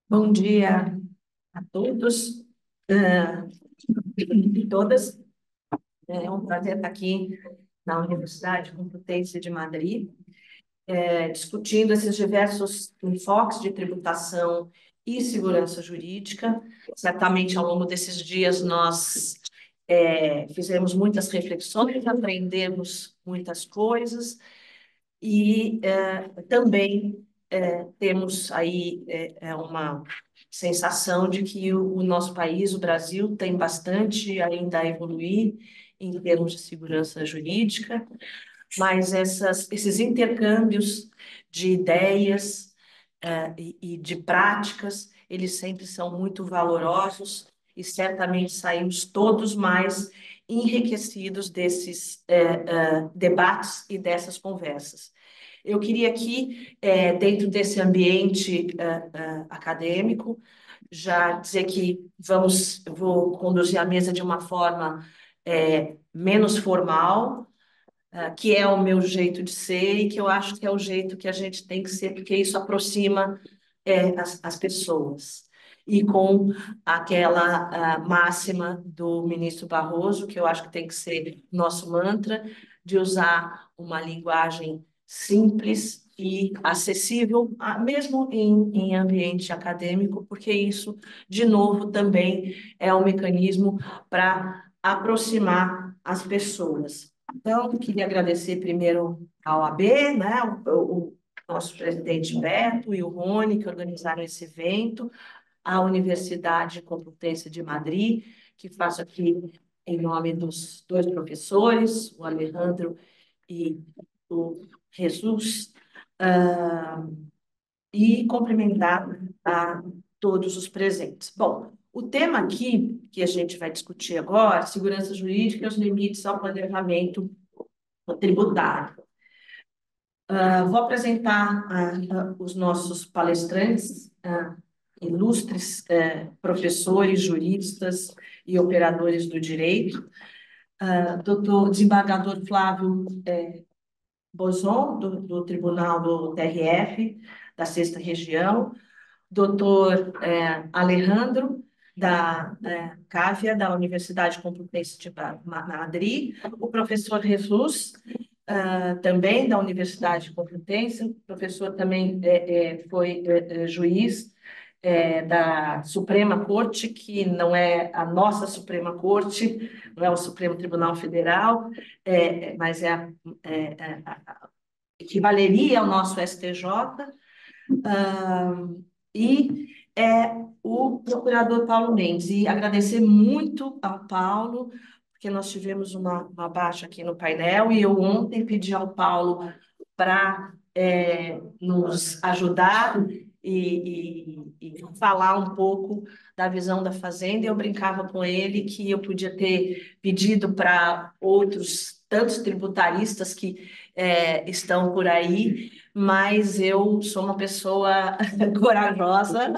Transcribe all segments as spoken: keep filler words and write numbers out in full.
Bom dia a todos eh, e todas. É um prazer estar aqui na Universidade Complutense de Madrid, eh, discutindo esses diversos enfoques de tributação e segurança jurídica. Certamente, ao longo desses dias, nós eh, fizemos muitas reflexões, aprendemos muitas coisas e eh, também eh, temos aí eh, é uma sensação de que o, o nosso país, o Brasil, tem bastante ainda a evoluir em termos de segurança jurídica, mas essas, esses intercâmbios de ideias eh, e, e de práticas, eles sempre são muito valorosos e certamente saímos todos mais enriquecidos desses eh, eh, debates e dessas conversas. Eu queria aqui, eh, dentro desse ambiente eh, eh, acadêmico, já dizer que vamos, eu vou conduzir a mesa de uma forma eh, menos formal, ah, que é o meu jeito de ser e que eu acho que é o jeito que a gente tem que ser, porque isso aproxima é, as, as pessoas. E com aquela ah, máxima do ministro Barroso, que eu acho que tem que ser nosso mantra, de usar uma linguagem simples e acessível, ah, mesmo em, em ambiente acadêmico, porque isso, de novo, também é um mecanismo para aproximar as pessoas. Então, queria agradecer primeiro ao A B, né, o, o nosso presidente Beto e o Rony, que organizaram esse evento, à Universidade Complutense de Madrid, que faço aqui em nome dos dois professores, o Alejandro e o Jesus, ah, e cumprimentar a todos os presentes. Bom, o tema aqui que a gente vai discutir agora, segurança jurídica e os limites ao planejamento tributário. Uh, vou apresentar uh, uh, os nossos palestrantes, uh, ilustres uh, professores, juristas e operadores do direito. Uh, doutor desembargador Flávio eh, Bozon, do, do Tribunal do T R F, da Sexta Região. Doutor eh, Alejandro, da eh, Cávia, da Universidade Complutense de Madrid. O professor Jesus, uh, também da Universidade Complutense, o professor também é, é, foi é, é, juiz é, da Suprema Corte, que não é a nossa Suprema Corte, não é o Supremo Tribunal Federal, é, mas é, a, é a, a, equivaleria ao nosso S T J, uh, e é o procurador Paulo Mendes. E agradecer muito ao Paulo, porque nós tivemos uma, uma baixa aqui no painel, e eu ontem pedi ao Paulo para é, nos ajudar e, e, e falar um pouco da visão da Fazenda. Eu brincava com ele que eu podia ter pedido para outros tantos tributaristas que é, estão por aí, mas eu sou uma pessoa corajosa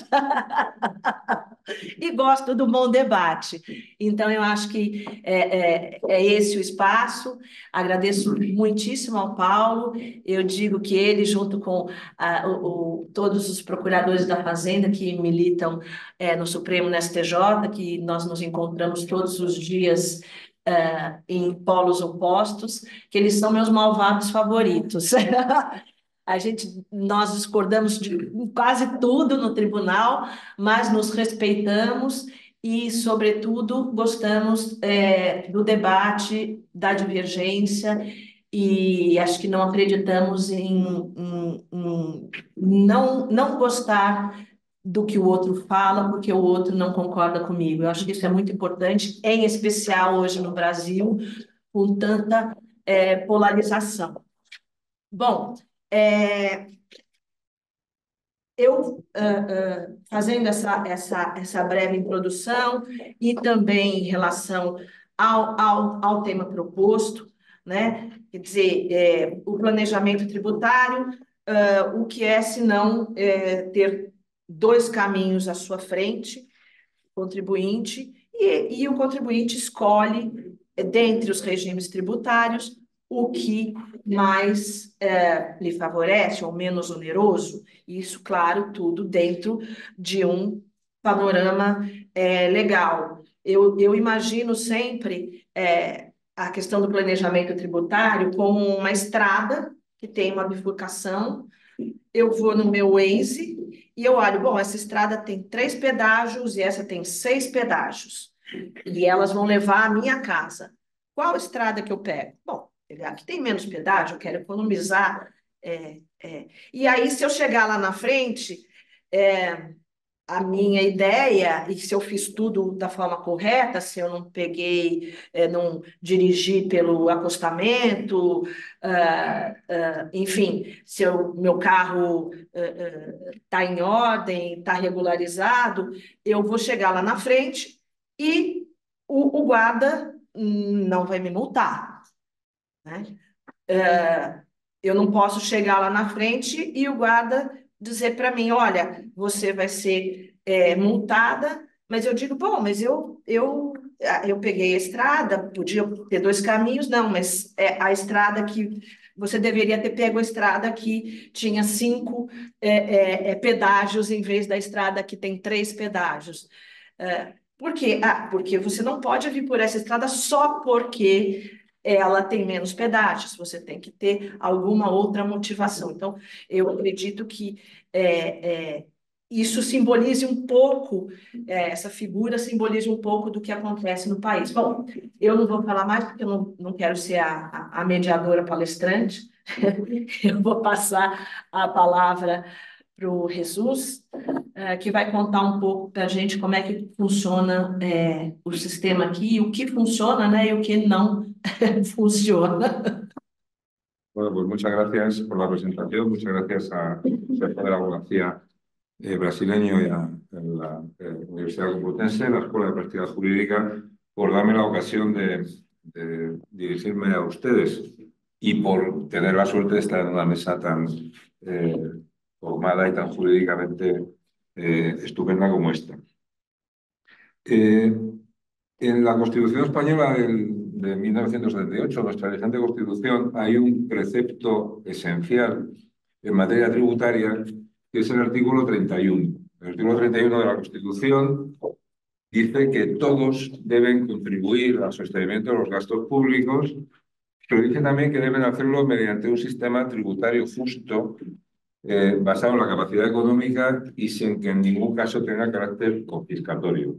e gosto do bom debate. Então, eu acho que é, é, é esse o espaço. Agradeço muitíssimo ao Paulo. Eu digo que ele, junto com ah, o, o, todos os procuradores da Fazenda que militam é, no Supremo, no S T J, que nós nos encontramos todos os dias Uh, em polos opostos, que eles são meus malvados favoritos. A gente, nós discordamos de quase tudo no tribunal, mas nos respeitamos e, sobretudo, gostamos é, do debate, da divergência, e acho que não acreditamos em, em, em não, não gostar do que o outro fala, porque o outro não concorda comigo. Eu acho que isso é muito importante, em especial hoje no Brasil, com tanta é, polarização. Bom, é, eu, uh, uh, fazendo essa, essa, essa breve introdução e também em relação ao, ao, ao tema proposto, né? Quer dizer, é, o planejamento tributário, uh, o que é, se não é, ter dois caminhos à sua frente, contribuinte, e, e o contribuinte escolhe, dentre os regimes tributários, o que mais é, lhe favorece ou menos oneroso. Isso, claro, tudo dentro de um panorama é, legal. Eu, eu imagino sempre é, a questão do planejamento tributário como uma estrada que tem uma bifurcação. Eu vou no meu Waze e eu olho, bom, essa estrada tem três pedágios e essa tem seis pedágios. E elas vão levar à minha casa. Qual estrada que eu pego? Bom, pegar que tem menos pedágio, eu quero economizar. É, é. E aí, se eu chegar lá na frente, é, a minha ideia, e se eu fiz tudo da forma correta, se eu não peguei, é, não dirigi pelo acostamento, ah, ah, enfim, se o meu carro está em ordem, está regularizado, eu vou chegar lá na frente e o, o guarda hum, não vai me multar, né? É, eu não posso chegar lá na frente e o guarda dizer para mim, olha, você vai ser é, multada, mas eu digo, bom, mas eu, eu, ah, eu peguei a estrada, podia ter dois caminhos, não, mas é a estrada que você deveria ter pego a estrada que tinha cinco é, é, é, pedágios em vez da estrada que tem três pedágios. É, por quê? Ah, porque você não pode vir por essa estrada só porque ela tem menos pedágios, você tem que ter alguma outra motivação. Então, eu acredito que é, é, isso simbolize um pouco, é, essa figura simbolize um pouco do que acontece no país. Bom, eu não vou falar mais porque eu não, não quero ser a, a, a mediadora palestrante, eu vou passar a palavra para o Jesus, é, que vai contar um pouco para a gente como é que funciona é, o sistema aqui, o que funciona, né, e o que não funciona. Bueno, pues muchas gracias por la presentación, muchas gracias a Sergio de la Abogacía eh, brasileño y a, a la eh, Universidad Complutense, la Escuela de Práctica Jurídica, por darme la ocasión de, de dirigirme a ustedes y por tener la suerte de estar en una mesa tan eh, formada y tan jurídicamente eh, estupenda como esta. Eh, en la Constitución Española del, de mil novecientos setenta y ocho, nuestra vigente Constitución, hay un precepto esencial en materia tributaria, que es el artículo treinta y uno. El artículo treinta y uno de la Constitución dice que todos deben contribuir al sostenimiento de los gastos públicos, pero dice también que deben hacerlo mediante un sistema tributario justo, eh, basado en la capacidad económica y sin que en ningún caso tenga carácter confiscatorio.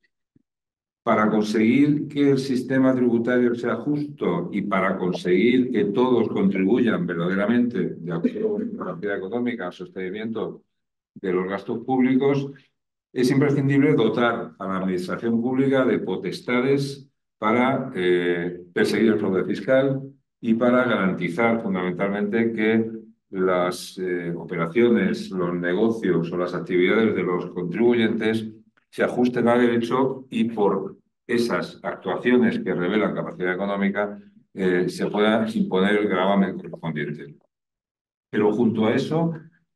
Para conseguir que el sistema tributario sea justo y para conseguir que todos contribuyan verdaderamente de acuerdo con la capacidad económica al sostenimiento de los gastos públicos, es imprescindible dotar a la administración pública de potestades para eh, perseguir el fraude fiscal y para garantizar fundamentalmente que las eh, operaciones, los negocios o las actividades de los contribuyentes se ajusten al derecho y por esas actuaciones que revelan capacidad económica eh, se pueda imponer el gravamen correspondiente. Pero junto a eso,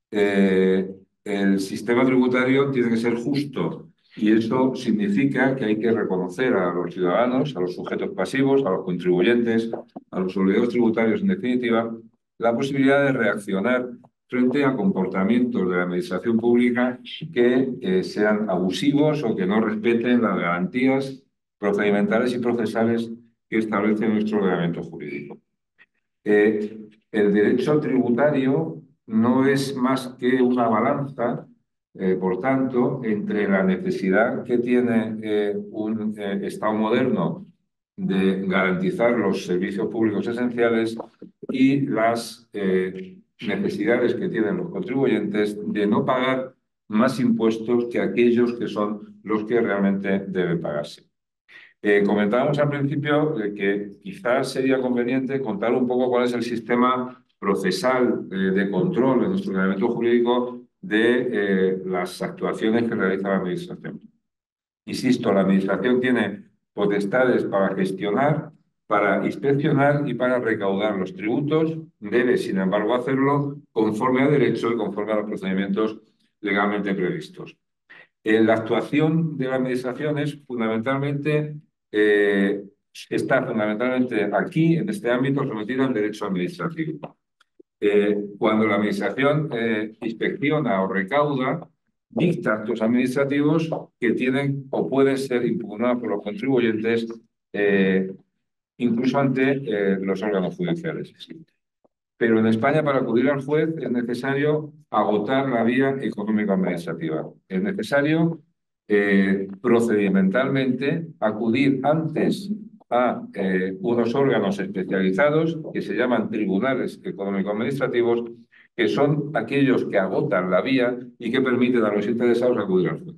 eh, el sistema tributario tiene que ser justo y eso significa que hay que reconocer a los ciudadanos, a los sujetos pasivos, a los contribuyentes, a los obligados tributarios, en definitiva, la posibilidad de reaccionar frente a comportamientos de la administración pública que eh, sean abusivos o que no respeten las garantías procedimentales y procesales que establece nuestro ordenamiento jurídico. Eh, el derecho tributario no es más que una balanza, eh, por tanto, entre la necesidad que tiene eh, un eh, Estado moderno de garantizar los servicios públicos esenciales y las eh, necesidades que tienen los contribuyentes de no pagar más impuestos que aquellos que son los que realmente deben pagarse. Eh, comentábamos al principio eh, que quizás sería conveniente contar un poco cuál es el sistema procesal eh, de control en nuestro ordenamiento jurídico de eh, las actuaciones que realiza la Administración. Insisto, la Administración tiene potestades para gestionar, para inspeccionar y para recaudar los tributos. Debe, sin embargo, hacerlo conforme a derecho y conforme a los procedimientos legalmente previstos. Eh, la actuación de la Administración es fundamentalmente Eh, está fundamentalmente aquí, en este ámbito, sometida al derecho administrativo. Eh, cuando la administración eh, inspecciona o recauda, dicta actos administrativos que tienen o pueden ser impugnados por los contribuyentes eh, incluso ante eh, los órganos judiciales. Pero en España, para acudir al juez, es necesario agotar la vía económico-administrativa. Es necesario eh, procedimentalmente acudir antes a eh, unos órganos especializados que se llaman tribunales económico-administrativos, que son aquellos que agotan la vía y que permiten a los interesados acudir al juez.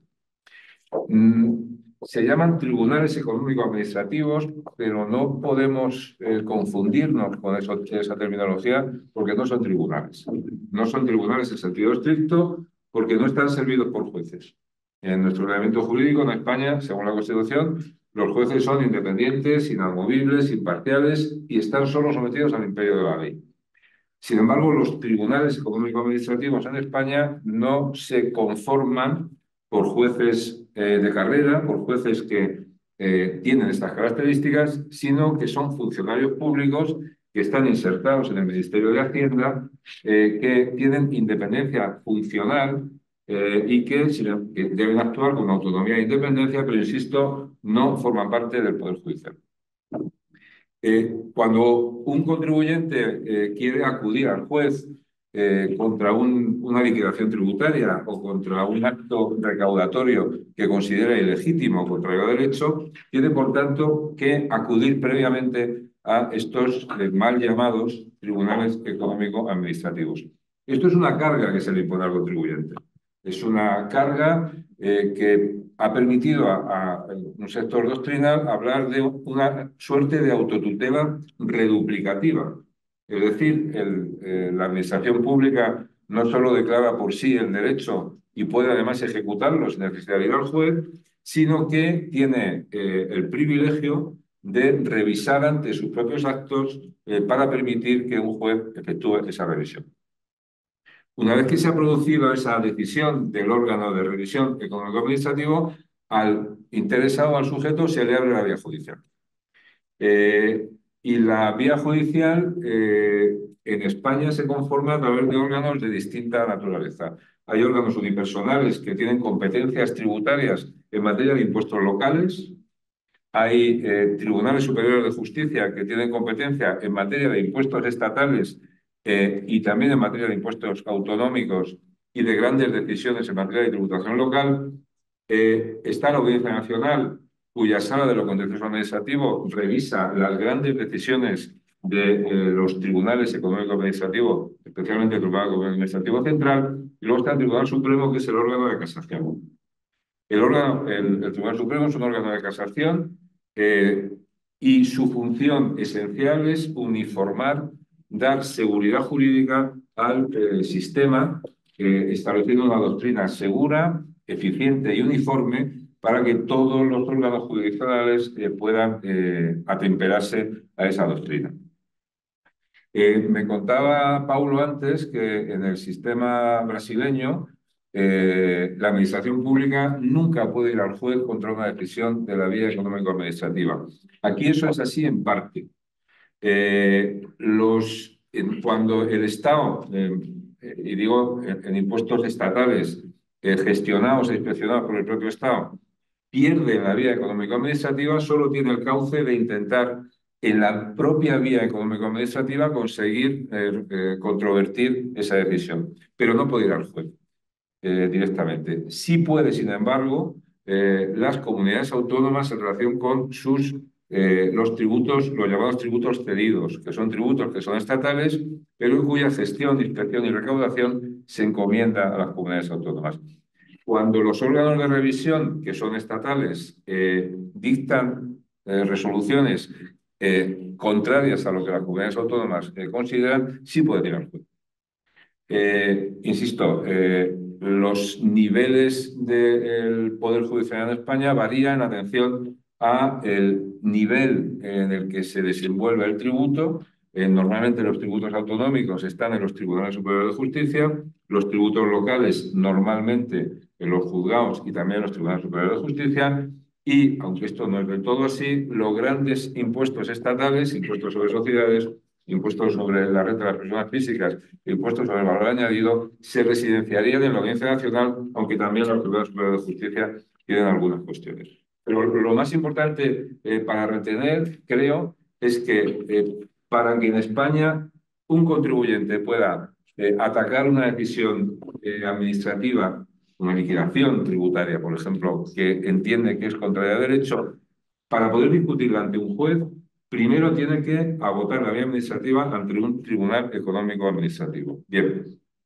Mm, se llaman tribunales económico-administrativos, pero no podemos eh, confundirnos con eso, esa terminología, porque no son tribunales. No son tribunales en sentido estricto, porque no están servidos por jueces. En nuestro ordenamiento jurídico en España, según la Constitución, los jueces son independientes, inamovibles, imparciales y están solo sometidos al imperio de la ley. Sin embargo, los tribunales económico-administrativos en España no se conforman por jueces eh, de carrera, por jueces que eh, tienen estas características, sino que son funcionarios públicos que están insertados en el Ministerio de Hacienda, eh, que tienen independencia funcional eh, y que, que deben actuar con autonomía e independencia, pero, insisto, no forman parte del Poder Judicial. Eh, cuando un contribuyente eh, quiere acudir al juez eh, contra un, una liquidación tributaria o contra un acto recaudatorio que considera ilegítimo o contrario a derecho, tiene, por tanto, que acudir previamente a estos eh, mal llamados tribunales económico-administrativos. Esto es una carga que se le impone al contribuyente. Es una carga eh, que ha permitido a, a un sector doctrinal hablar de una suerte de autotutela reduplicativa. Es decir, el, eh, la administración pública no solo declara por sí el derecho y puede además ejecutarlo sin necesidad de ir al juez, sino que tiene eh, el privilegio de revisar ante sus propios actos eh, para permitir que un juez efectúe esa revisión. Una vez que se ha producido esa decisión del órgano de revisión económico-administrativo, al interesado, al sujeto, se le abre la vía judicial. Eh, y la vía judicial eh, en España se conforma a través de órganos de distinta naturaleza. Hay órganos unipersonales que tienen competencias tributarias en materia de impuestos locales. Hay eh, tribunales superiores de justicia que tienen competencia en materia de impuestos estatales eh, y también en materia de impuestos autonómicos y de grandes decisiones en materia de tributación local. Eh, está la Audiencia Nacional, cuya sala de lo contencioso administrativo revisa las grandes decisiones de eh, los tribunales económico-administrativos, especialmente el Tribunal Administrativo Central, y luego está el Tribunal Supremo, que es el órgano de casación. El, órgano, el, el Tribunal Supremo es un órgano de casación eh, y su función esencial es uniformar, dar seguridad jurídica al eh, sistema, eh, estableciendo una doctrina segura, eficiente y uniforme para que todos los órganos jurisdiccionales eh, puedan eh, atemperarse a esa doctrina. Eh, me contaba Paulo antes que en el sistema brasileño eh, la administración pública nunca puede ir al juez contra una decisión de la vía económico-administrativa. Aquí eso es así en parte. Eh, los, en, cuando el Estado, eh, y digo en, en impuestos estatales eh, gestionados e inspeccionados por el propio Estado, pierde en la vía económico-administrativa, solo tiene el cauce de intentar en la propia vía económico-administrativa conseguir eh, eh, controvertir esa decisión, pero no puede ir al juez eh, directamente. Sí puede, sin embargo, eh, las comunidades autónomas en relación con sus eh, los tributos, los llamados tributos cedidos, que son tributos que son estatales, pero en cuya gestión, inspección y recaudación se encomienda a las comunidades autónomas. Cuando los órganos de revisión, que son estatales, eh, dictan eh, resoluciones eh, contrarias a lo que las comunidades autónomas eh, consideran, sí puede ir al juez. Eh, insisto, eh, los niveles del Poder Judicial en España varían en atención a el nivel en el que se desenvuelve el tributo. Eh, normalmente los tributos autonómicos están en los tribunales superiores de justicia, los tributos locales normalmente en los juzgados y también en los tribunales superiores de justicia, y, aunque esto no es del todo así, los grandes impuestos estatales, impuestos sobre sociedades, impuestos sobre la renta de las personas físicas, impuestos sobre el valor añadido, se residenciarían en la Audiencia Nacional, aunque también la Tribunal Superior de Justicia tienen algunas cuestiones. Pero lo más importante eh, para retener, creo, es que eh, para que en España un contribuyente pueda eh, atacar una decisión eh, administrativa, una liquidación tributaria, por ejemplo, que entiende que es contraria a derecho, para poder discutirla ante un juez, primero tiene que agotar la vía administrativa ante un tribunal económico administrativo. Bien,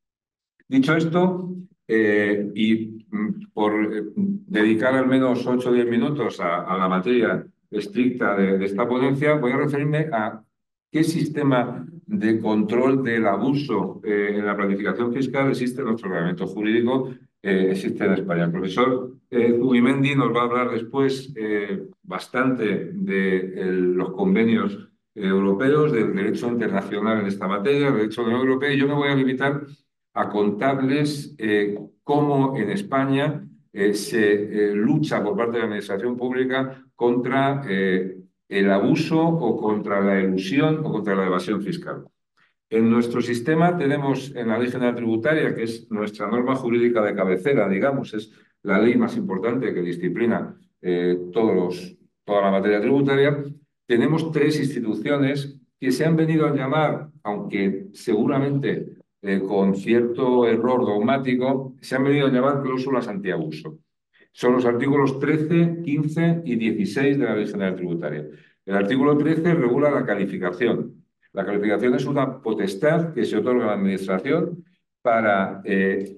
dicho esto, eh, y mm, por eh, dedicar al menos ocho o diez minutos a, a la materia estricta de, de esta ponencia, voy a referirme a qué sistema de control del abuso eh, en la planificación fiscal existe en nuestro ordenamiento jurídico, eh, existe en España. El profesor eh, Zubimendi nos va a hablar después eh, bastante de el, los convenios eh, europeos, del derecho internacional en esta materia, del derecho de la Unión Europea, y yo me voy a limitar a contarles eh, cómo en España eh, se eh, lucha por parte de la administración pública contra eh, el abuso o contra la elusión o contra la evasión fiscal. En nuestro sistema tenemos en la Ley General Tributaria, que es nuestra norma jurídica de cabecera, digamos, es la ley más importante que disciplina eh, todos los, toda la materia tributaria, tenemos tres instituciones que se han venido a llamar, aunque seguramente eh, con cierto error dogmático, se han venido a llamar cláusulas antiabuso. Son los artículos trece, quince y dieciséis de la Ley General Tributaria. El artículo trece regula la calificación. La calificación es una potestad que se otorga a la Administración para eh,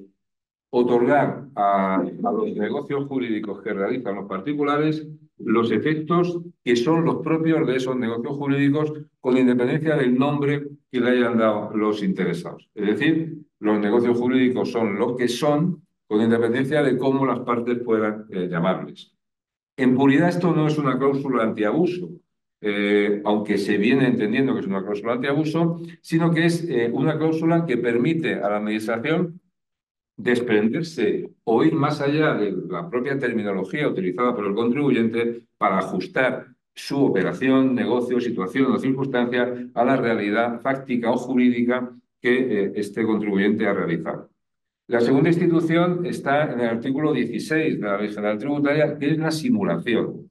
otorgar a, a los negocios jurídicos que realizan los particulares los efectos que son los propios de esos negocios jurídicos, con independencia del nombre que le hayan dado los interesados. Es decir, los negocios jurídicos son lo que son, con independencia de cómo las partes puedan eh, llamarles. En puridad, esto no es una cláusula antiabuso, eh, aunque se viene entendiendo que es una cláusula antiabuso, sino que es eh, una cláusula que permite a la Administración desprenderse o ir más allá de la propia terminología utilizada por el contribuyente para ajustar su operación, negocio, situación o circunstancia a la realidad fáctica o jurídica que eh, este contribuyente ha realizado. La segunda institución está en el artículo dieciséis de la Ley General Tributaria, que es la simulación.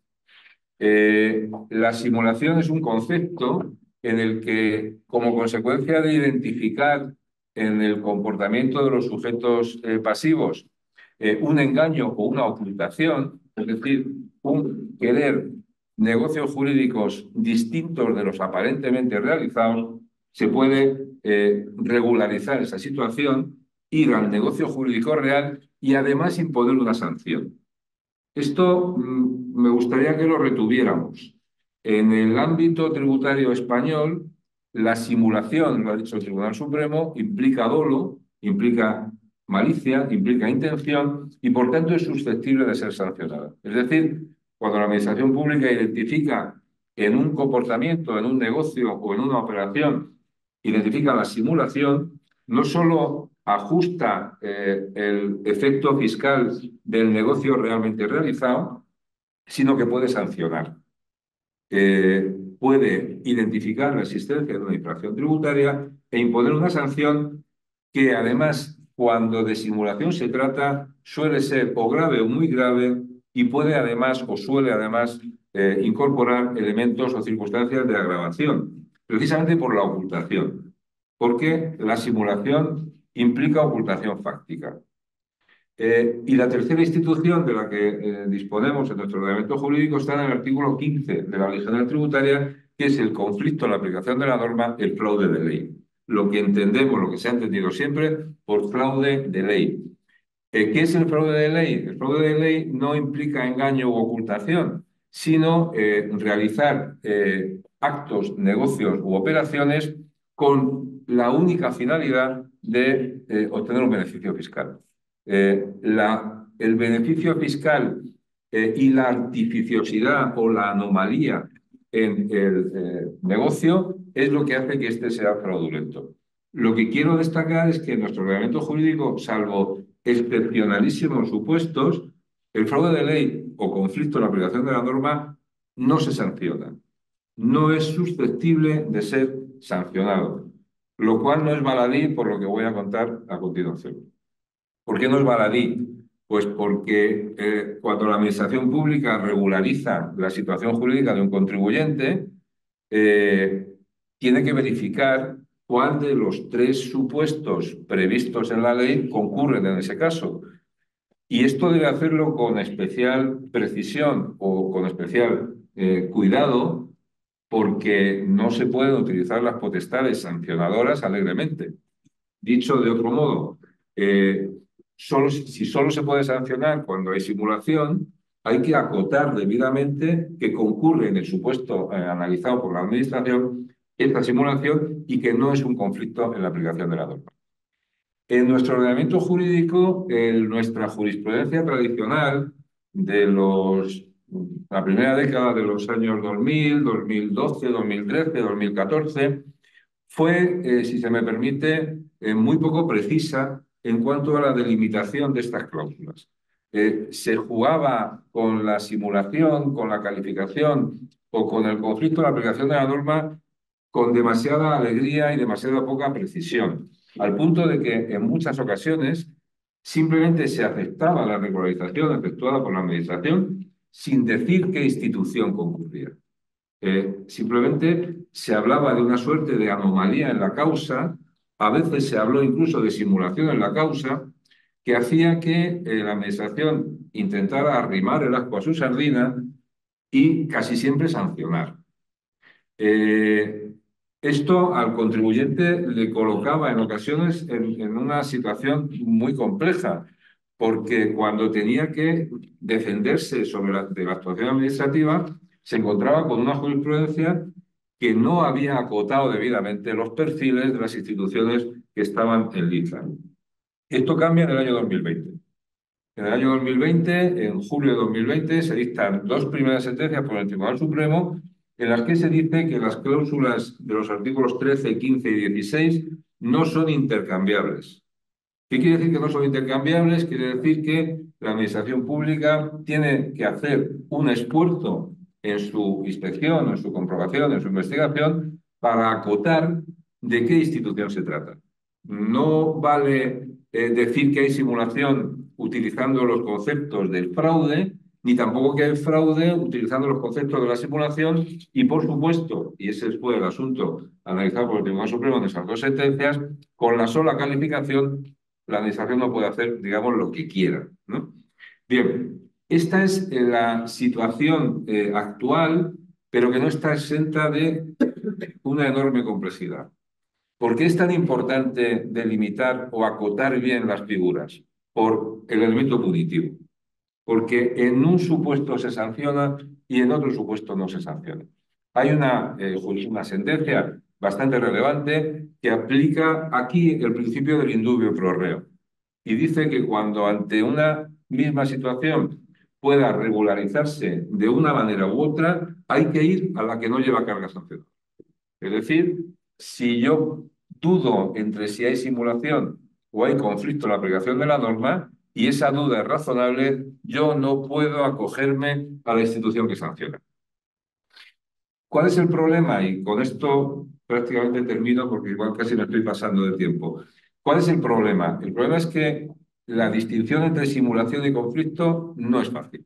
Eh, la simulación es un concepto en el que, como consecuencia de identificar en el comportamiento de los sujetos eh, pasivos eh, un engaño o una ocultación, es decir, un querer negocios jurídicos distintos de los aparentemente realizados, se puede eh, regularizar esa situación, ir al negocio jurídico real y además imponer una sanción. Esto mmm, me gustaría que lo retuviéramos. En el ámbito tributario español, la simulación, lo ha dicho el Tribunal Supremo, implica dolo, implica malicia, implica intención y, por tanto, es susceptible de ser sancionada. Es decir, cuando la Administración Pública identifica en un comportamiento, en un negocio o en una operación, identifica la simulación, no solo ajusta eh, el efecto fiscal del negocio realmente realizado, sino que puede sancionar. Eh, puede identificar la existencia de una infracción tributaria e imponer una sanción que, además, cuando de simulación se trata, suele ser o grave o muy grave y puede además o suele además eh, incorporar elementos o circunstancias de agravación, precisamente por la ocultación, porque la simulación implica ocultación fáctica. Eh, y la tercera institución de la que eh, disponemos en nuestro ordenamiento jurídico está en el artículo quince de la Ley General Tributaria, que es el conflicto en la aplicación de la norma, el fraude de ley. Lo que entendemos, lo que se ha entendido siempre por fraude de ley. Eh, ¿Qué es el fraude de ley? El fraude de ley no implica engaño u ocultación, sino eh, realizar eh, actos, negocios u operaciones con la única finalidad de eh, obtener un beneficio fiscal. Eh, la, el beneficio fiscal eh, y la artificiosidad o la anomalía en el eh, negocio es lo que hace que éste sea fraudulento. Lo que quiero destacar es que nuestro ordenamiento jurídico, salvo excepcionalísimos supuestos, el fraude de ley o conflicto en la aplicación de la norma no se sanciona, no es susceptible de ser sancionado, lo cual no es baladí por lo que voy a contar a continuación. ¿Por qué no es baladí? Pues porque eh, cuando la administración pública regulariza la situación jurídica de un contribuyente, eh, tiene que verificar cuál de los tres supuestos previstos en la ley concurren en ese caso. Y esto debe hacerlo con especial precisión o con especial eh, cuidado, porque no se pueden utilizar las potestades sancionadoras alegremente. Dicho de otro modo, eh, solo, si solo se puede sancionar cuando hay simulación, hay que acotar debidamente que concurre en el supuesto eh, analizado por la Administración esta simulación y que no es un conflicto en la aplicación de la norma. En nuestro ordenamiento jurídico, en nuestra jurisprudencia tradicional de los, la primera década de los años dos mil, dos mil doce, dos mil trece, dos mil catorce, fue, eh, si se me permite, eh, muy poco precisa en cuanto a la delimitación de estas cláusulas. Eh, se jugaba con la simulación, con la calificación o con el conflicto de la aplicación de la norma con demasiada alegría y demasiada poca precisión, al punto de que en muchas ocasiones simplemente se aceptaba la regularización efectuada por la Administración sin decir qué institución concurría. Eh, simplemente se hablaba de una suerte de anomalía en la causa, a veces se habló incluso de simulación en la causa, que hacía que eh, la Administración intentara arrimar el ascua a su sardina y casi siempre sancionar. Eh, esto al contribuyente le colocaba en ocasiones en, en una situación muy compleja, porque cuando tenía que defenderse sobre la, de la actuación administrativa, se encontraba con una jurisprudencia que no había acotado debidamente los perfiles de las instituciones que estaban en lista. Esto cambia en el año dos mil veinte. En el año dos mil veinte, en julio de dos mil veinte, se dictan dos primeras sentencias por el Tribunal Supremo en las que se dice que las cláusulas de los artículos trece, quince y dieciséis no son intercambiables. ¿Qué quiere decir que no son intercambiables? Quiere decir que la Administración Pública tiene que hacer un esfuerzo en su inspección, en su comprobación, en su investigación, para acotar de qué institución se trata. No vale eh, decir que hay simulación utilizando los conceptos del fraude, ni tampoco que hay fraude utilizando los conceptos de la simulación, y por supuesto, y ese fue el asunto analizado por el Tribunal Supremo en esas dos sentencias, con la sola calificación la Administración no puede hacer, digamos, lo que quiera, ¿no? Bien, esta es la situación eh, actual, pero que no está exenta de una enorme complejidad. ¿Por qué es tan importante delimitar o acotar bien las figuras? Por el elemento punitivo. Porque en un supuesto se sanciona y en otro supuesto no se sanciona. Hay una, eh, una sentencia bastante relevante que aplica aquí el principio del indubio pro reo y dice que cuando ante una misma situación pueda regularizarse de una manera u otra, hay que ir a la que no lleva carga sancionadora. Es decir, si yo dudo entre si hay simulación o hay conflicto en la aplicación de la norma, y esa duda es razonable, yo no puedo acogerme a la institución que sanciona. ¿Cuál es el problema? Y con esto prácticamente termino porque igual casi me estoy pasando de tiempo. ¿Cuál es el problema? El problema es que la distinción entre simulación y conflicto no es fácil.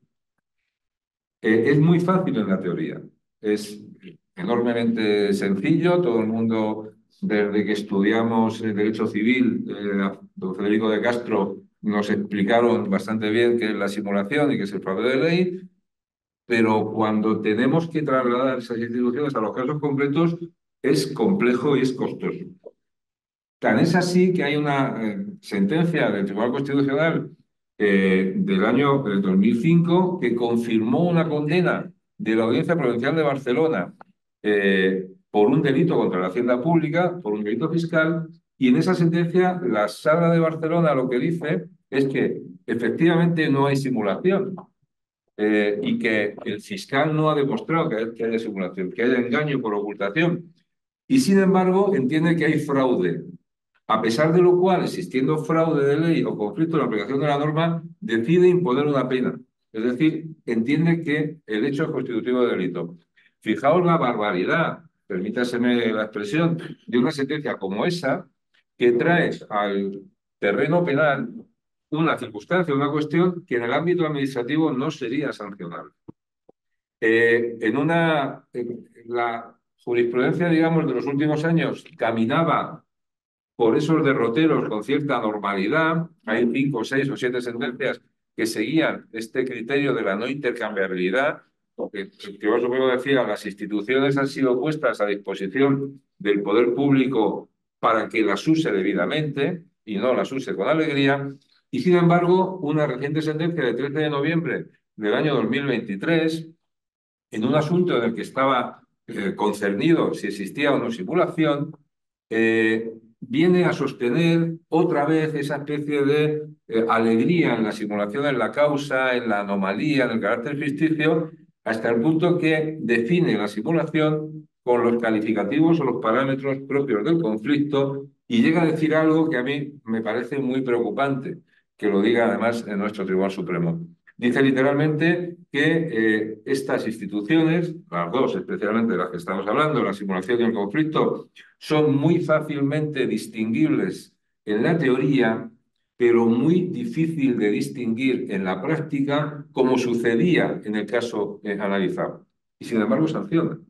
Eh, es muy fácil en la teoría. Es enormemente sencillo. Todo el mundo, desde que estudiamos el derecho civil, eh, don Federico de Castro, nos explicaron bastante bien qué es la simulación y qué es el fraude de ley, pero cuando tenemos que trasladar esas instituciones a los casos concretos, es complejo y es costoso. Tan es así que hay una eh, sentencia del Tribunal Constitucional eh, del año del dos mil cinco que confirmó una condena de la Audiencia Provincial de Barcelona eh, por un delito contra la hacienda pública, por un delito fiscal, y en esa sentencia la Sala de Barcelona lo que dice es que efectivamente no hay simulación eh, y que el fiscal no ha demostrado que, hay, que haya simulación, que haya engaño por ocultación, y sin embargo entiende que hay fraude. A pesar de lo cual, existiendo fraude de ley o conflicto en la aplicación de la norma, decide imponer una pena. Es decir, entiende que el hecho es constitutivo de delito. Fijaos la barbaridad, permítaseme la expresión, de una sentencia como esa, que trae al terreno penal una circunstancia, una cuestión que en el ámbito administrativo no sería sancionable. Eh, en una, en la jurisprudencia, digamos, de los últimos años caminaba por esos derroteros con cierta normalidad. Hay cinco, seis o siete sentencias que seguían este criterio de la no intercambiabilidad, porque el Tribunal Supremo decía las instituciones han sido puestas a disposición del poder público para que las use debidamente y no las use con alegría. Y sin embargo, una reciente sentencia de trece de noviembre del año dos mil veintitrés, en un asunto en el que estaba eh, concernido si existía o no simulación, eh, viene a sostener otra vez esa especie de eh, alegría en la simulación, en la causa, en la anomalía, en el carácter ficticio, hasta el punto que define la simulación con los calificativos o los parámetros propios del conflicto y llega a decir algo que a mí me parece muy preocupante, que lo diga además en nuestro Tribunal Supremo. Dice literalmente que eh, estas instituciones, las dos especialmente de las que estamos hablando, la simulación y el conflicto, son muy fácilmente distinguibles en la teoría, pero muy difícil de distinguir en la práctica, como sucedía en el caso eh, analizado. Y sin embargo sancionan.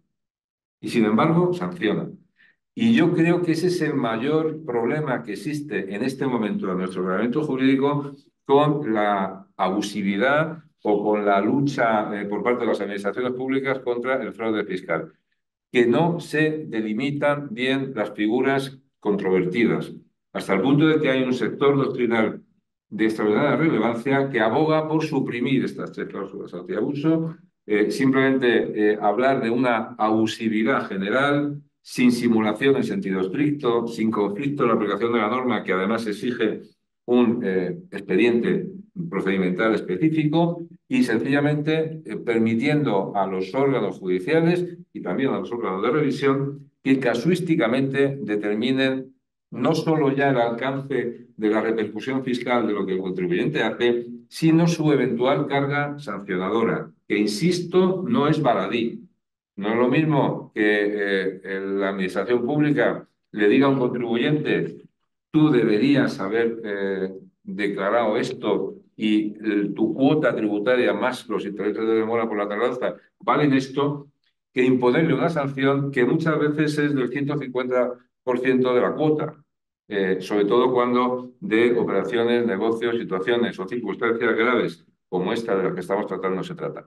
Y sin embargo sancionan. Y yo creo que ese es el mayor problema que existe en este momento en nuestro ordenamiento jurídico con la abusividad o con la lucha eh, por parte de las administraciones públicas contra el fraude fiscal, que no se delimitan bien las figuras controvertidas, hasta el punto de que hay un sector doctrinal de extraordinaria relevancia que aboga por suprimir estas tres cláusulas antiabuso, eh, simplemente eh, hablar de una abusividad general, sin simulación en sentido estricto, sin conflicto en la aplicación de la norma, que además exige un eh, expediente procedimental específico, y sencillamente eh, permitiendo a los órganos judiciales y también a los órganos de revisión que casuísticamente determinen no solo ya el alcance de la repercusión fiscal de lo que el contribuyente hace, sino su eventual carga sancionadora, que, insisto, no es baladí. No es lo mismo que eh, la administración pública le diga a un contribuyente: tú deberías haber eh, declarado esto y eh, tu cuota tributaria más los intereses de demora por la tardanza valen esto, que imponerle una sanción que muchas veces es del ciento cincuenta por ciento de la cuota, eh, sobre todo cuando de operaciones, negocios, situaciones o circunstancias graves como esta de la que estamos tratando se trata.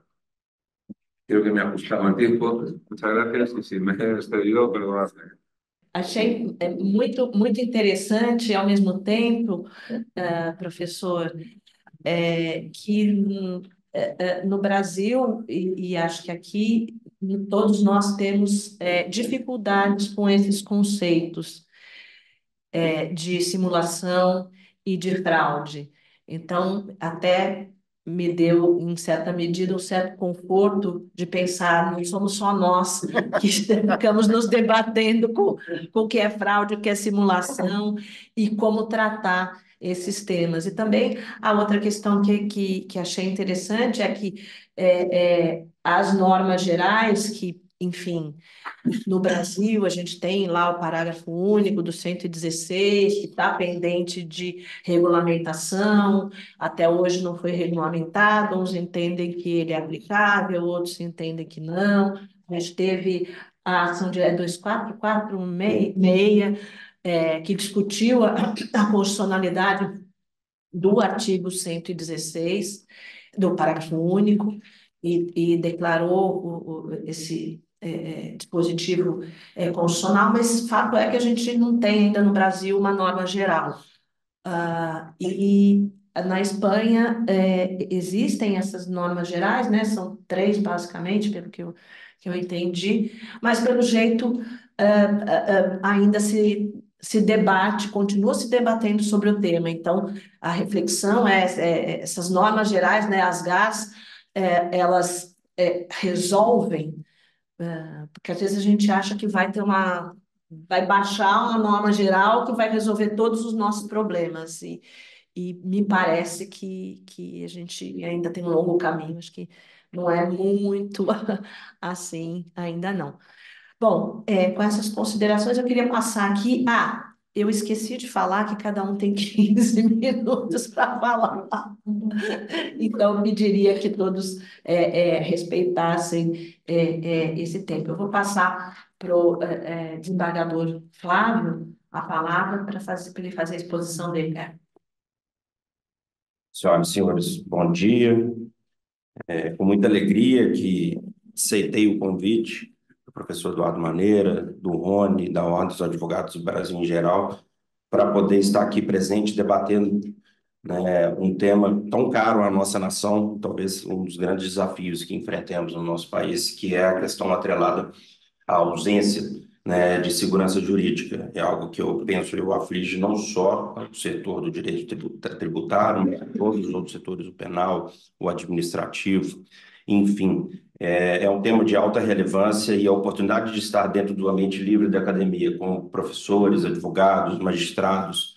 Creo que me ha ajustado el tiempo. Muchas gracias y si me he excedido, perdonadme. Achei é, muito, muito interessante, ao mesmo tempo, uh, professor, é, que hum, é, é, no Brasil, e, e acho que aqui, todos nós temos é, dificuldades com esses conceitos é, de simulação e de fraude. Então, até me deu, em certa medida, um certo conforto de pensar, não somos só nós que ficamos nos debatendo com, com o que é fraude, o que é simulação e como tratar esses temas. E também a outra questão que, que, que achei interessante é que é, é, as normas gerais, que, enfim, no Brasil, a gente tem lá o parágrafo único do cento e dezesseis, que está pendente de regulamentação, até hoje não foi regulamentado, uns entendem que ele é aplicável, outros entendem que não. A gente teve a ação de duzentos e quarenta e quatro seis, é, que discutiu a, a constitucionalidade do artigo cento e dezesseis, do parágrafo único, e, e declarou o, o, esse é, dispositivo é, constitucional, mas fato é que a gente não tem ainda no Brasil uma norma geral. Ah, e na Espanha é, existem essas normas gerais, né? São três, basicamente, pelo que eu, que eu entendi, mas pelo jeito é, é, ainda se, se debate, continua se debatendo sobre o tema. Então, a reflexão é, é essas normas gerais, né? As G A As, é, elas é, resolvem. É, porque às vezes a gente acha que vai ter uma, vai baixar uma norma geral que vai resolver todos os nossos problemas. E, e me parece que, que a gente ainda tem um longo caminho, acho que não é muito assim ainda não. Bom, é, com essas considerações, eu queria passar aqui. Ah, eu esqueci de falar que cada um tem quinze minutos para falar. Então, eu pediria que todos é, é, respeitassem é, é, esse tempo. Eu vou passar para o é, é, desembargador Flávio a palavra para fazer, para ele fazer a exposição dele. É. Senhoras e senhores, bom dia. É com muita alegria que aceitei o convite do professor Eduardo Maneira, do Rony, da Ordem dos Advogados do Brasil em geral, para poder estar aqui presente debatendo, né, um tema tão caro à nossa nação, talvez um dos grandes desafios que enfrentamos no nosso país, que é a questão atrelada à ausência, né, de segurança jurídica. É algo que eu penso eu aflige não só o setor do direito tributa- tributário, mas todos os outros setores, o penal, o administrativo, enfim. É, é um tema de alta relevância e a oportunidade de estar dentro do ambiente livre da academia, com professores, advogados, magistrados,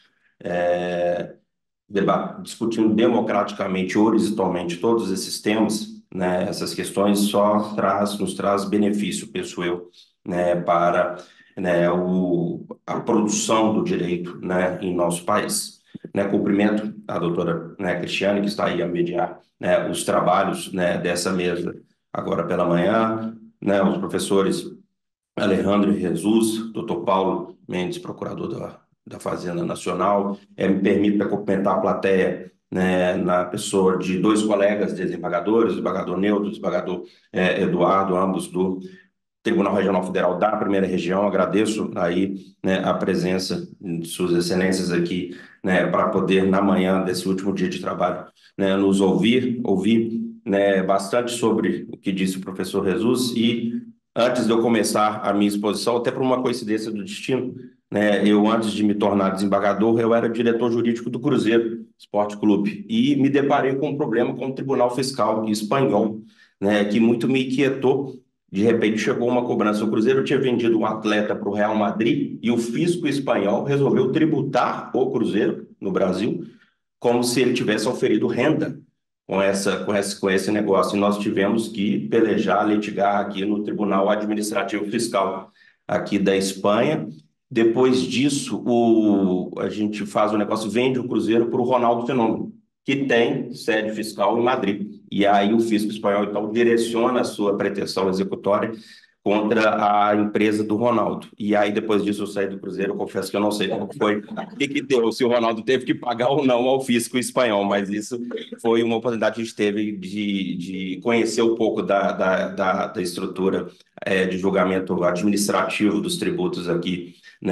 é, deba- discutindo democraticamente, horizontalmente, todos esses temas, né, essas questões só traz, nos traz benefício, penso eu, né, para, né, o, a produção do direito, né, em nosso país. Né, cumprimento a doutora, né, Cristiane, que está aí a mediar, né, os trabalhos, né, dessa mesa agora pela manhã, né, os professores Alejandro Jesus, doutor Paulo Mendes, procurador da, da Fazenda Nacional. É, me permite cumprimentar a plateia, né, na pessoa de dois colegas desembargadores, o desembargador Neutro, o desembargador é, Eduardo, ambos do Tribunal Regional Federal da Primeira Região. Agradeço aí, né, a presença de suas excelências aqui, né, para poder, na manhã desse último dia de trabalho, né, nos ouvir, ouvir, né, bastante sobre o que disse o professor Jesus. E antes de eu começar a minha exposição, até por uma coincidência do destino, né, eu, antes de me tornar desembargador, eu era diretor jurídico do Cruzeiro Esporte Clube e me deparei com um problema com o Tribunal Fiscal espanhol, né, que muito me inquietou. De repente chegou uma cobrança. O Cruzeiro tinha vendido um atleta para o Real Madrid e o fisco espanhol resolveu tributar o Cruzeiro no Brasil como se ele tivesse oferido renda com essa, com esse, com esse negócio. E nós tivemos que pelejar, litigar aqui no Tribunal Administrativo Fiscal aqui da Espanha. Depois disso, o, a gente faz o negócio, vende o Cruzeiro para o Ronaldo Fenômeno, que tem sede fiscal em Madrid. E aí o fisco espanhol, então, direciona a sua pretensão executória contra a empresa do Ronaldo. E aí, depois disso, eu saí do Cruzeiro. Eu confesso que eu não sei como foi, o que que deu, se o Ronaldo teve que pagar ou não ao fisco espanhol, mas isso foi uma oportunidade que a gente teve de, de conhecer um pouco da, da, da, da estrutura é, de julgamento administrativo dos tributos aqui,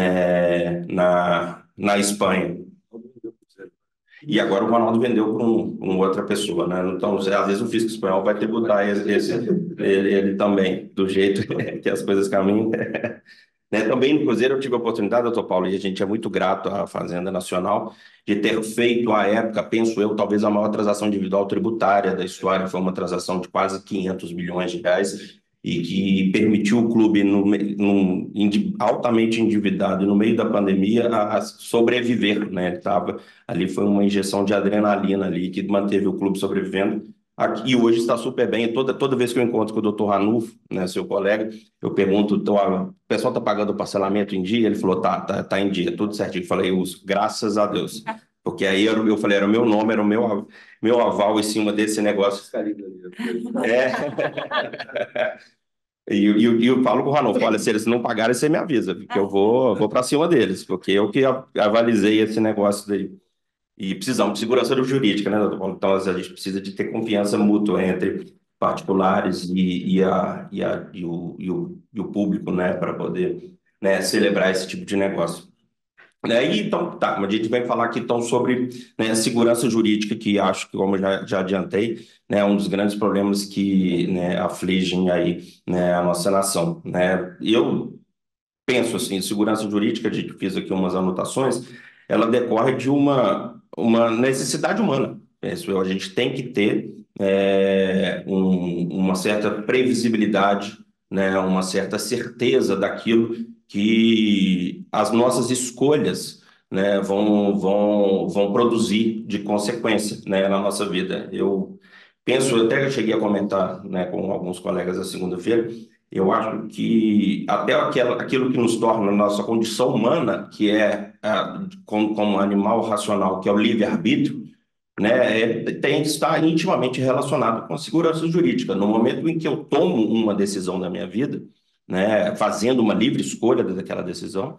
né, na, na Espanha. E agora o Ronaldo vendeu para um, uma outra pessoa, né? Então, às vezes o fisco espanhol vai tributar esse, esse- ele, ele também, do jeito que as coisas caminham. Né? Também no Cruzeiro eu tive a oportunidade, doutor Paulo, e a gente é muito grato à Fazenda Nacional de ter feito, à época, penso eu, talvez a maior transação individual tributária da história. Foi uma transação de quase quinhentos milhões de reais e que permitiu o clube, no, me- num, indi- altamente endividado e no meio da pandemia, a, a sobreviver, né? Ele tava, ali foi uma injeção de adrenalina ali que manteve o clube sobrevivendo. Aqui, e hoje está super bem. Toda, toda vez que eu encontro com o doutor Ranulfo, né, seu colega, eu pergunto: "Tô, ah, o pessoal está pagando o parcelamento em dia?" Ele falou: tá, tá, tá em dia, tudo certinho. Eu falei: "Uso, graças a Deus." Porque aí eu, eu falei, era o meu nome, era o meu, meu aval em cima desse negócio. É. E, e, e eu falo com o Ranulfo: olha, se eles não pagarem, você me avisa, porque eu vou, vou para cima deles, porque eu que avalizei esse negócio daí. E precisamos de segurança jurídica, né, doutor Paulo? Então, a gente precisa de ter confiança mútua entre particulares e, e, a, e, a, e, o, e, o, e o público, né, para poder, né, celebrar esse tipo de negócio. Né? E, então, tá, a gente vai falar aqui então sobre, né, segurança jurídica, que acho que, como eu já, já adiantei, né, é um dos grandes problemas que, né, afligem aí, né, a nossa nação. Né? E eu penso assim, segurança jurídica, a gente fez aqui umas anotações, ela decorre de uma, uma necessidade humana. Penso eu, a gente tem que ter é, um- uma certa previsibilidade, né, uma certa certeza daquilo que as nossas escolhas, né, vão, vão, vão produzir de consequência, né, na nossa vida. Eu penso, até eu cheguei a comentar, né, com alguns colegas na segunda-feira, eu acho que até aquela, aquilo que nos torna a nossa condição humana, que é a, como, como animal racional, que é o livre-arbítrio, né, é, tem que estar intimamente relacionado com a segurança jurídica. No momento em que eu tomo uma decisão na minha vida, né, fazendo uma livre escolha daquela decisão,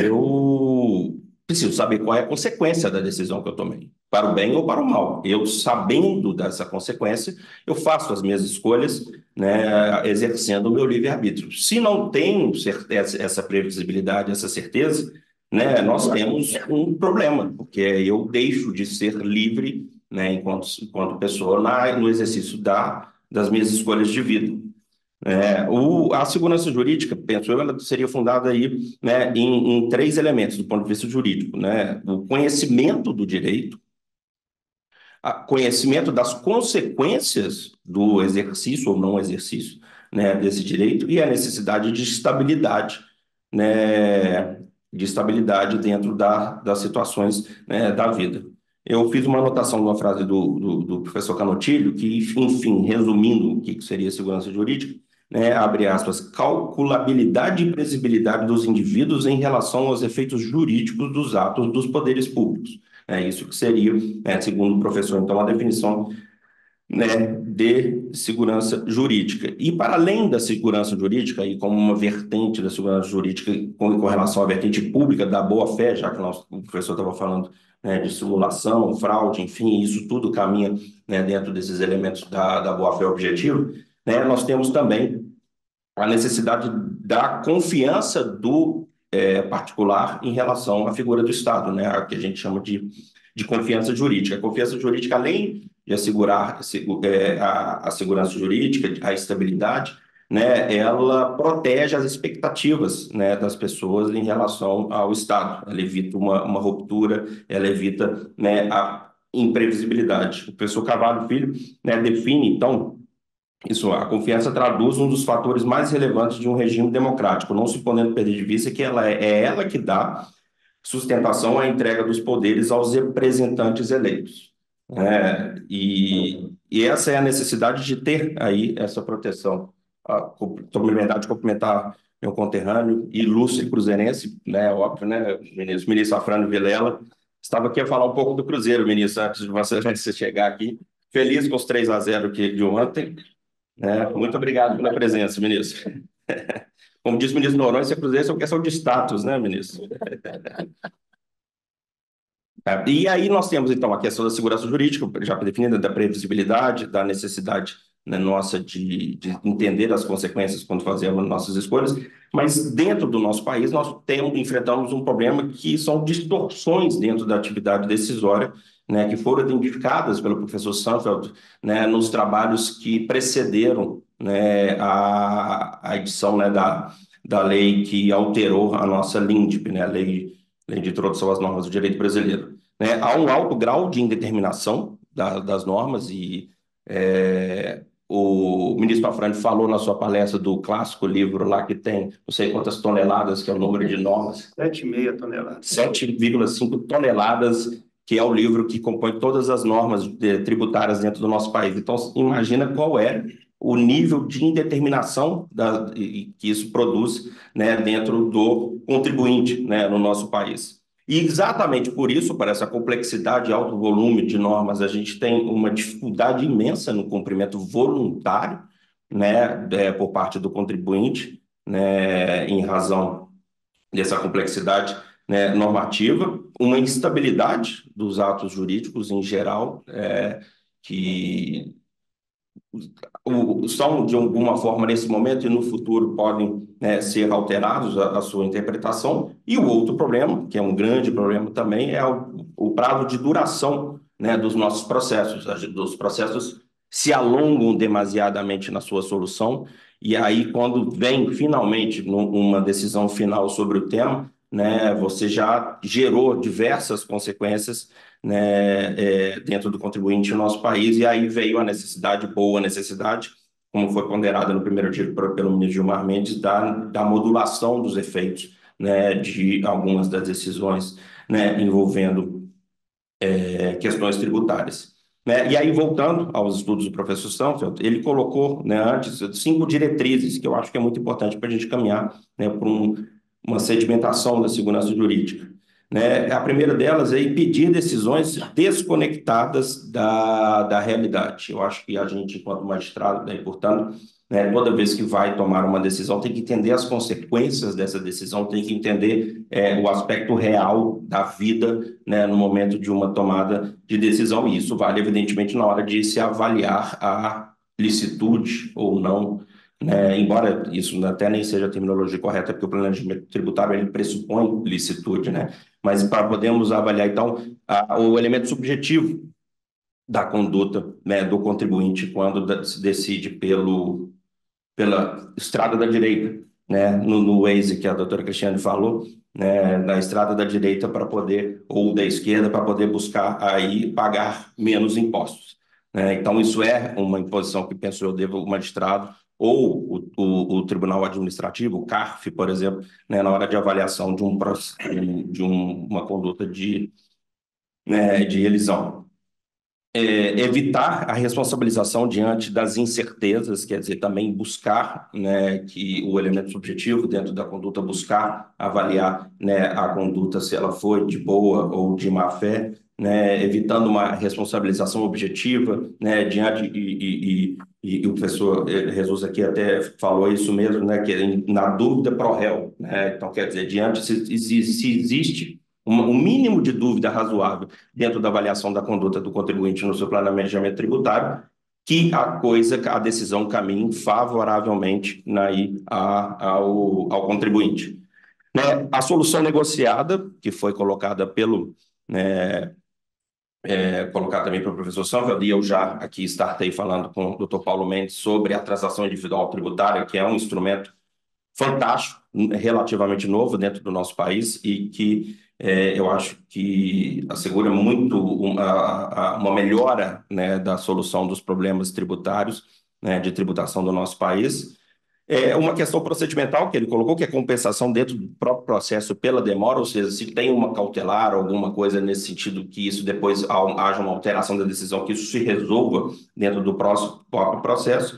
eu preciso saber qual é a consequência da decisão que eu tomei, para o bem ou para o mal. Eu, sabendo dessa consequência, eu faço as minhas escolhas, né, exercendo o meu livre-arbítrio. Se não tenho certeza, essa previsibilidade, essa certeza, né, nós temos um problema, porque eu deixo de ser livre, né, enquanto, enquanto pessoa, na, no exercício da, das minhas escolhas de vida. É, o, a segurança jurídica, penso eu, ela seria fundada aí, né, em, em três elementos do ponto de vista jurídico, né? O conhecimento do direito, a conhecimento das consequências do exercício ou não exercício, né, desse direito e a necessidade de estabilidade, né, de estabilidade dentro da, das situações, né, da vida. Eu fiz uma anotação de uma frase do, do, do professor Canotilho, que, enfim, resumindo o que seria segurança jurídica, né, abre aspas, calculabilidade e previsibilidade dos indivíduos em relação aos efeitos jurídicos dos atos dos poderes públicos. É isso que seria, né, segundo o professor, então, a definição, né, de segurança jurídica. E para além da segurança jurídica, e como uma vertente da segurança jurídica com, com relação à vertente pública da boa-fé, já que nós, o professor estava falando, né, de simulação, fraude, enfim, isso tudo caminha, né, dentro desses elementos da, da boa-fé objetiva, né, nós temos também a necessidade da confiança do é, particular em relação à figura do Estado, né, a que a gente chama de, de confiança jurídica. A confiança jurídica, além de assegurar é, a, a segurança jurídica, a estabilidade, né, ela protege as expectativas, né, das pessoas em relação ao Estado. Ela evita uma, uma ruptura, ela evita, né, a imprevisibilidade. O professor Carvalho Filho, né, define, então, isso, a confiança traduz um dos fatores mais relevantes de um regime democrático, não se podendo perder de vista que ela é, é ela que dá sustentação à entrega dos poderes aos representantes eleitos. É, e, e essa é a necessidade de ter aí essa proteção. Estou me lembrando de cumprimentar meu conterrâneo, ilustre cruzeirense, né, óbvio, né, ministro, ministro Afrânio Vilela. Estava aqui a falar um pouco do Cruzeiro, ministro, antes de você, antes de você chegar aqui. Feliz com os três a zero que de ontem. É, muito obrigado pela presença, ministro. Como disse o ministro Noronha, se a Cruzeiro é uma questão de status, né, ministro? É, e aí nós temos, então, a questão da segurança jurídica, já definida, da previsibilidade, da necessidade, né, nossa de, de entender as consequências quando fazemos nossas escolhas, mas dentro do nosso país nós temos, enfrentamos um problema que são distorções dentro da atividade decisória, né, que foram identificadas pelo professor Sanfeld, né, nos trabalhos que precederam, né, a, a edição, né, da, da lei que alterou a nossa LINDB, né, a lei, lei de introdução às normas do direito brasileiro. Né, há um alto grau de indeterminação da, das normas e é, o ministro Afrânio falou na sua palestra do clássico livro lá que tem não sei quantas toneladas, que é o número de normas. sete vírgula cinco toneladas. sete vírgula cinco toneladas, que é o livro que compõe todas as normas tributárias dentro do nosso país. Então, imagina qual é o nível de indeterminação da, que isso produz, né, dentro do contribuinte, né, no nosso país. E exatamente por isso, para essa complexidade e alto volume de normas, a gente tem uma dificuldade imensa no cumprimento voluntário, né, é, por parte do contribuinte, né, em razão dessa complexidade, né, normativa, uma instabilidade dos atos jurídicos em geral, é, que o, são, de alguma forma, nesse momento e no futuro podem, né, ser alterados a, a sua interpretação. E o outro problema, que é um grande problema também, é o, o prazo de duração, né, dos nossos processos. Os processos se alongam demasiadamente na sua solução, e aí, quando vem finalmente uma decisão final sobre o tema, né, você já gerou diversas consequências, né, é, dentro do contribuinte no nosso país, e aí veio a necessidade, boa necessidade, como foi ponderada no primeiro dia pelo ministro Gilmar Mendes, da, da modulação dos efeitos, né, de algumas das decisões, né, envolvendo é, questões tributárias. Né? E aí, voltando aos estudos do professor Sanfeld, ele colocou, né, antes cinco diretrizes que eu acho que é muito importante para a gente caminhar, né, para um, uma sedimentação da segurança jurídica. Né? A primeira delas é impedir decisões desconectadas da, da realidade. Eu acho que a gente, enquanto magistrado, né, portanto, né, toda vez que vai tomar uma decisão, tem que entender as consequências dessa decisão, tem que entender é, o aspecto real da vida, né, no momento de uma tomada de decisão. E isso vale, evidentemente, na hora de se avaliar a licitude ou não, né, embora isso até nem seja a terminologia correta, porque o planejamento tributário ele pressupõe licitude, né? Mas para podermos avaliar, então, a, o elemento subjetivo da conduta, né, do contribuinte quando se decide pelo pela estrada da direita, né, no, no Waze que a doutora Cristiane falou, né, na estrada da direita para poder, ou da esquerda, para poder buscar aí pagar menos impostos. Né? Então, isso é uma imposição que, penso eu, devo o magistrado ou o, o, o Tribunal Administrativo, o C A R F, por exemplo, né, na hora de avaliação de, um, de um, uma conduta de, né, de elisão. É, evitar a responsabilização diante das incertezas, quer dizer, também buscar, né, que o elemento subjetivo dentro da conduta, buscar avaliar, né, a conduta se ela foi de boa ou de má fé, né, evitando uma responsabilização objetiva, né, diante, e, e, e, e o professor Jesus aqui até falou isso mesmo, né, que na dúvida pro réu, né, então quer dizer, diante se, se, se existe um, um mínimo de dúvida razoável dentro da avaliação da conduta do contribuinte no seu planejamento tributário, que a coisa, a decisão caminhe favoravelmente aí a, ao, ao contribuinte. Né? A solução negociada, que foi colocada pelo... Né, é, colocada também pelo professor Sanfeld, e eu já aqui startei falando com o doutor Paulo Mendes sobre a transação individual tributária, que é um instrumento fantástico, relativamente novo dentro do nosso país e que é, eu acho que assegura muito uma, uma melhora, né, da solução dos problemas tributários, né, de tributação do nosso país. É uma questão procedimental que ele colocou, que é compensação dentro do próprio processo pela demora, ou seja, se tem uma cautelar, alguma coisa nesse sentido, que isso depois haja uma alteração da decisão, que isso se resolva dentro do próprio processo.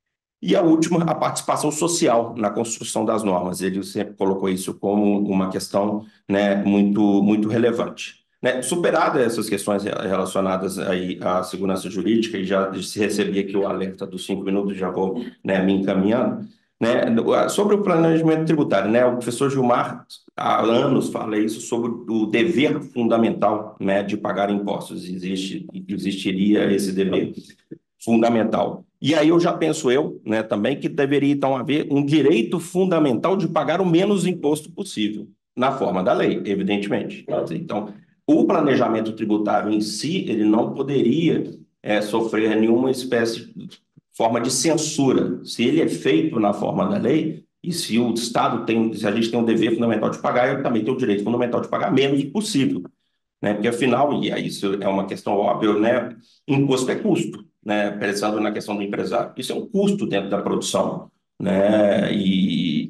E a última, a participação social na construção das normas. Ele sempre colocou isso como uma questão, né, muito, muito relevante. Né? Superadas essas questões relacionadas aí à segurança jurídica, e já se recebi aqui o alerta dos cinco minutos, já vou, né, me encaminhando, né? Sobre o planejamento tributário, né? O professor Gilmar há anos fala isso sobre o dever fundamental, né, de pagar impostos. Existe, existiria esse dever fundamental. E aí eu já penso eu, né, também que deveria então haver um direito fundamental de pagar o menos imposto possível, na forma da lei, evidentemente. Então, o planejamento tributário em si, ele não poderia é, sofrer nenhuma espécie de forma de censura. Se ele é feito na forma da lei, e se o Estado tem, se a gente tem um dever fundamental de pagar, eu também tenho o direito fundamental de pagar menos possível. Né? Porque, afinal, e isso é uma questão óbvia, né? Imposto é custo, né? Pensando na questão do empresário. Isso é um custo dentro da produção, né? E,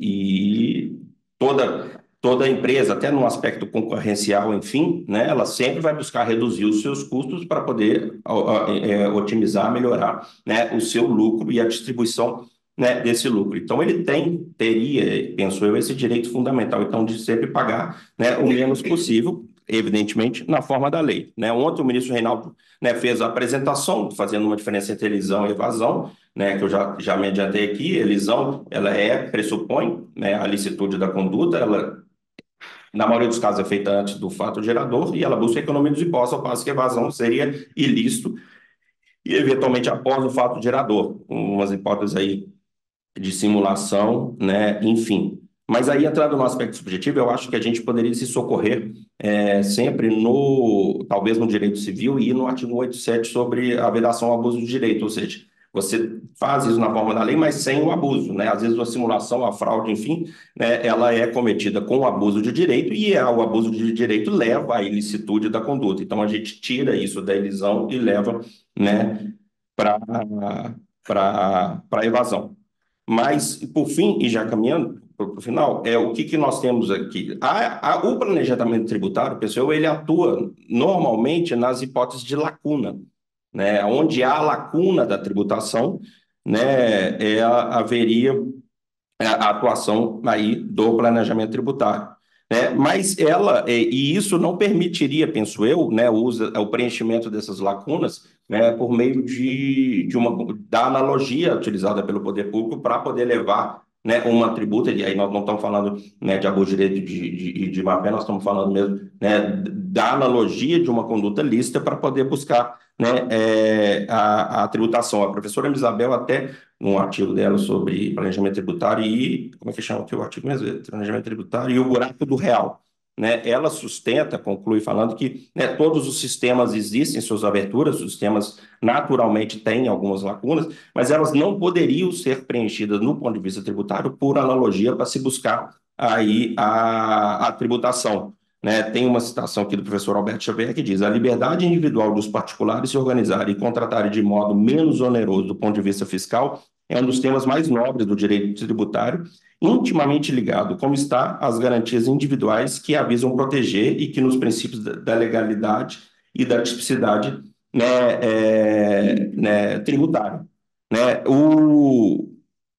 e toda, toda empresa, até no aspecto concorrencial, enfim, né? Ela sempre vai buscar reduzir os seus custos para poder é, otimizar, melhorar, né, o seu lucro e a distribuição, né, desse lucro. Então, ele tem, teria, penso eu, esse direito fundamental, então, de sempre pagar, né, o menos possível, evidentemente, na forma da lei. Né? Ontem o ministro Reinaldo, né, fez a apresentação, fazendo uma diferença entre elisão e evasão, né, que eu já, já me adiantei aqui. Elisão, ela é, pressupõe, né, a licitude da conduta, ela, na maioria dos casos, é feita antes do fato gerador, e ela busca a economia dos impostos, ao passo que evasão seria ilícito, e eventualmente após o fato gerador, umas hipóteses aí de simulação, né, enfim. Mas aí, entrando no aspecto subjetivo, eu acho que a gente poderia se socorrer é, sempre no, talvez no direito civil e no artigo oitenta e sete sobre a vedação ao abuso de direito, ou seja, você faz isso na forma da lei, mas sem o abuso, né? Às vezes a simulação, a fraude, enfim, né, ela é cometida com o abuso de direito e é, o abuso de direito leva à ilicitude da conduta. Então a gente tira isso da elisão e leva, né, para para evasão. Mas, por fim, e já caminhando, o final, é o que, que nós temos aqui. A, a, o planejamento tributário, pessoal, ele atua normalmente nas hipóteses de lacuna, né? Onde há lacuna da tributação, né, é, haveria a atuação aí do planejamento tributário, né? Mas ela, e isso não permitiria, penso eu, né, o, uso, o preenchimento dessas lacunas, né, por meio de, de uma, da analogia utilizada pelo poder público para poder levar, né, uma tributa, e aí nós não estamos falando, né, de abuso de direito de, de, de má fé, nós estamos falando mesmo, né, da analogia de uma conduta lícita para poder buscar, né, é, a, a tributação. A professora Isabel até num artigo dela sobre planejamento tributário e, como é que chama aqui o artigo mesmo? Planejamento tributário e o buraco do real, né? Ela sustenta, conclui falando que, né, todos os sistemas existem suas aberturas, os sistemas naturalmente têm algumas lacunas, mas elas não poderiam ser preenchidas no ponto de vista tributário por analogia para se buscar aí a, a tributação. Né, tem uma citação aqui do professor Alberto Xavier que diz: a liberdade individual dos particulares se organizarem e contratarem de modo menos oneroso do ponto de vista fiscal é um dos temas mais nobres do direito tributário, intimamente ligado, como está, às garantias individuais que avisam proteger e que nos princípios da legalidade e da tipicidade, né, é, né, tributária. Né, o,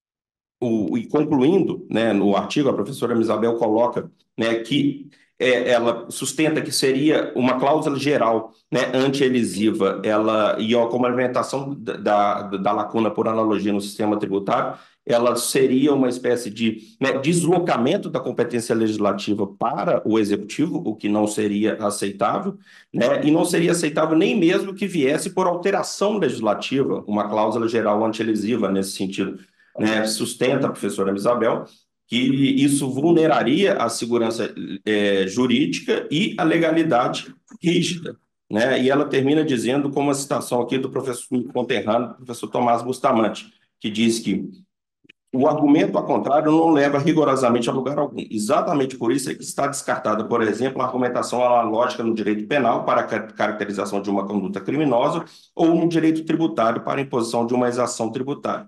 o, e concluindo, né, no artigo, a professora Isabel coloca, né, que é, ela sustenta que seria uma cláusula geral, né, anti-elisiva, ela, e a complementação da, da, da lacuna por analogia no sistema tributário, ela seria uma espécie de, né, deslocamento da competência legislativa para o executivo, o que não seria aceitável, né, e não seria aceitável nem mesmo que viesse por alteração legislativa, uma cláusula geral anti-elisiva nesse sentido. Né, sustenta a professora Isabel que isso vulneraria a segurança é, jurídica e a legalidade rígida. Né? E ela termina dizendo, com uma citação aqui do professor conterrâneo, professor Tomás Bustamante, que diz que o argumento, ao contrário, não leva rigorosamente a lugar algum. Exatamente por isso é que está descartada, por exemplo, a argumentação analógica no direito penal para a caracterização de uma conduta criminosa ou no direito tributário para a imposição de uma exação tributária.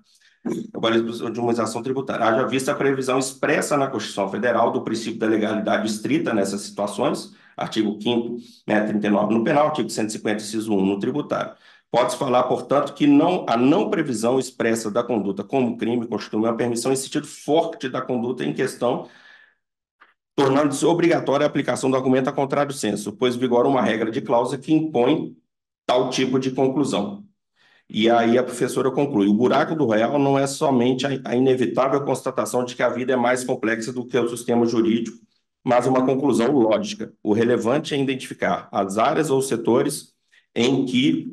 De uma exação tributária. Haja vista a previsão expressa na Constituição Federal do princípio da legalidade estrita nessas situações, artigo quinto, né, trinta e nove no penal, artigo cento e cinquenta, inciso um no tributário. Pode-se falar, portanto, que não, a não previsão expressa da conduta como crime constitui uma permissão em sentido forte da conduta em questão, tornando-se obrigatória a aplicação do argumento a contrário senso, pois vigora uma regra de cláusula que impõe tal tipo de conclusão. E aí a professora conclui: o buraco do real não é somente a inevitável constatação de que a vida é mais complexa do que o sistema jurídico, mas uma conclusão lógica. O relevante é identificar as áreas ou setores em que,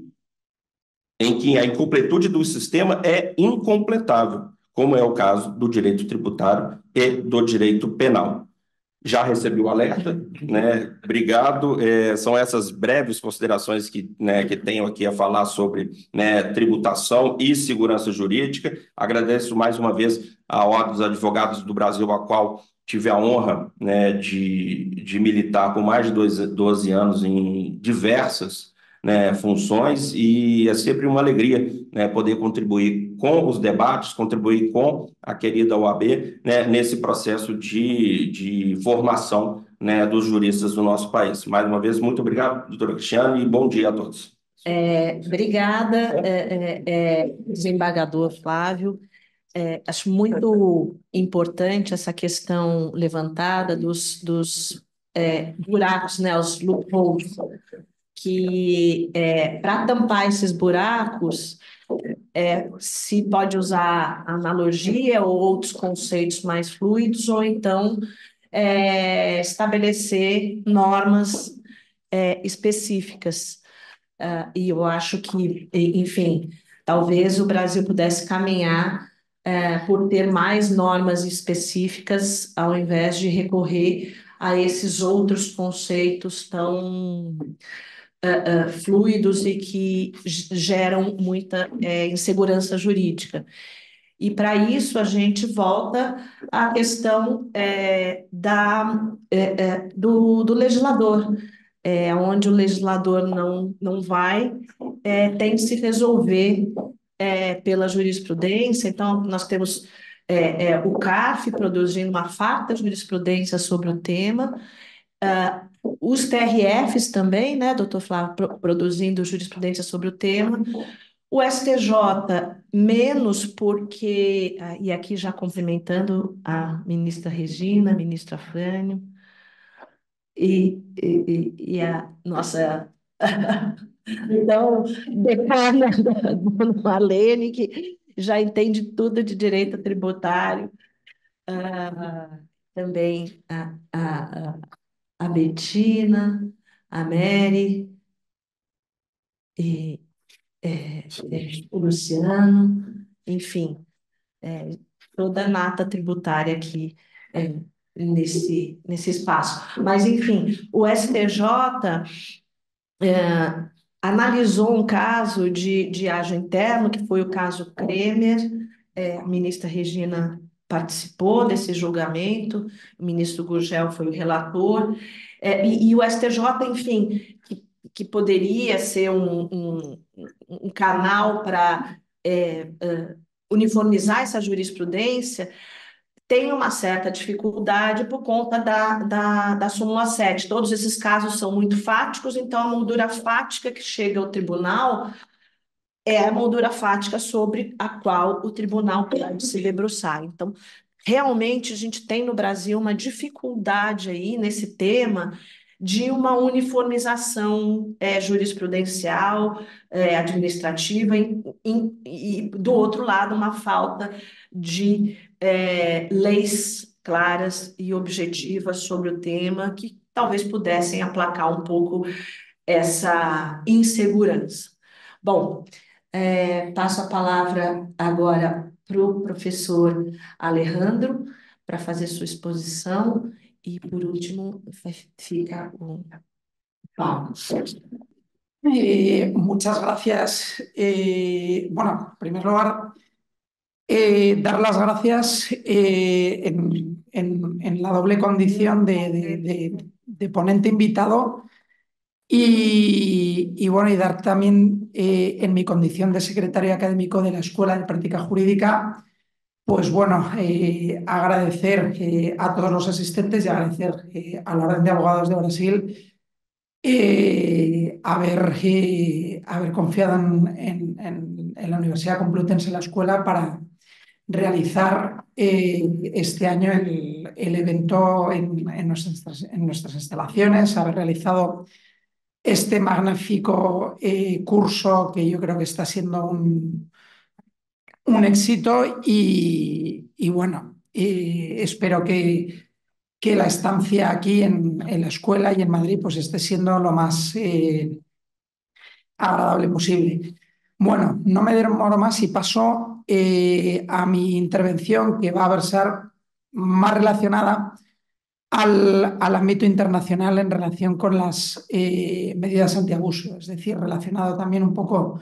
em que a incompletude do sistema é incompletável, como é o caso do direito tributário e do direito penal. Já recebi o alerta, né? Obrigado. É, são essas breves considerações que, né, que tenho aqui a falar sobre, né, tributação e segurança jurídica. Agradeço mais uma vez a Ordem dos Advogados do Brasil, a qual tive a honra, né, de, de militar por mais de doze anos em diversas, né, funções, e é sempre uma alegria, né, poder contribuir com os debates, contribuir com a querida O A B, né, nesse processo de, de formação, né, dos juristas do nosso país. Mais uma vez, muito obrigado, doutora Cristiane, e bom dia a todos. É, obrigada, é, é, desembargador Flávio. É, acho muito importante essa questão levantada dos, dos é, buracos, né, os loopholes, que é, para tampar esses buracos, é, se pode usar analogia ou outros conceitos mais fluidos, ou então é, estabelecer normas é, específicas. Uh, e eu acho que, enfim, talvez o Brasil pudesse caminhar uh, por ter mais normas específicas, ao invés de recorrer a esses outros conceitos tão uh, uh, fluidos e que geram muita uh, insegurança jurídica. E para isso a gente volta à questão é, da, é, é, do, do legislador, é, onde o legislador não, não vai, é, tem que se resolver é, pela jurisprudência. Então, nós temos é, é, o CARF produzindo uma farta jurisprudência sobre o tema, uh, os T R Fs também, né, doutor Flávio, pro, produzindo jurisprudência sobre o tema, o S T J menos porque, uh, e aqui já cumprimentando a ministra Regina, a ministra Frânio, e, e, e a nossa então, decana da dona Marlene, que já entende tudo de direito tributário, ah, também a, a, a a Betina, a Mary, e, é, é, o Luciano, enfim, é, toda a nata tributária aqui é, nesse, nesse espaço. Mas, enfim, o S T J é, analisou um caso de, de ágio interno, que foi o caso Kremer, é, a ministra Regina participou desse julgamento, o ministro Gurgel foi o relator, é, e, e o S T J, enfim, que, que poderia ser um, um, um canal para é, é, uniformizar essa jurisprudência, tem uma certa dificuldade por conta da, da, da súmula sete. Todos esses casos são muito fáticos, então a moldura fática que chega ao tribunal é a moldura fática sobre a qual o tribunal pode se debruçar. Então, realmente, a gente tem no Brasil uma dificuldade aí nesse tema de uma uniformização é, jurisprudencial, é, administrativa, em, em, e, do outro lado, uma falta de é, leis claras e objetivas sobre o tema que talvez pudessem aplacar um pouco essa insegurança. Bom, é, passo a palavra agora para o professor Alejandro para fazer sua exposição e, por último, fica o Paulo. Eh, muchas gracias. Eh, bueno, en primer lugar, eh, dar las gracias eh, en, en, en la doble condición de, de, de, de ponente invitado y, y, bueno, y dar también eh, en mi condición de secretario académico de la Escuela de Práctica Jurídica, pues bueno, eh, agradecer eh, a todos los asistentes y agradecer eh, a la Orden de Abogados de Brasil Eh, haber, eh, haber confiado en, en, en, en la Universidad Complutense, en la escuela, para realizar eh, este año el, el evento en, en, nuestras, en nuestras instalaciones, haber realizado este magnífico eh, curso que yo creo que está siendo un, un éxito y, y bueno, eh, espero que que la estancia aquí en, en la escuela y en Madrid pues esté siendo lo más eh, agradable posible. Bueno, no me demoro más y paso eh, a mi intervención, que va a versar más relacionada al, al ámbito internacional en relación con las eh, medidas antiabuso, es decir, relacionado también un poco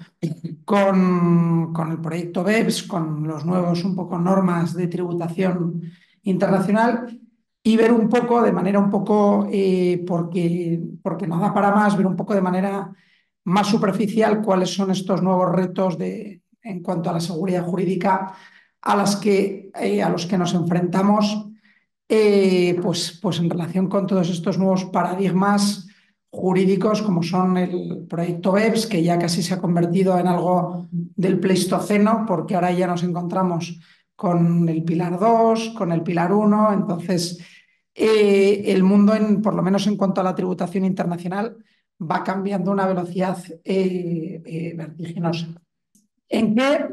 con, con el proyecto BEPS, con los nuevos un poco normas de tributación internacional, y ver un poco, de manera un poco, eh, porque, porque no da para más, ver un poco de manera más superficial cuáles son estos nuevos retos de, en cuanto a la seguridad jurídica a, las que, eh, a los que nos enfrentamos, eh, pues, pues en relación con todos estos nuevos paradigmas jurídicos, como son el proyecto BEPS, que ya casi se ha convertido en algo del Pleistoceno, porque ahora ya nos encontramos con el Pilar dos, con el Pilar uno, entonces eh, el mundo, en, por lo menos en cuanto a la tributación internacional, va cambiando a una velocidad eh, eh, vertiginosa. ¿En qué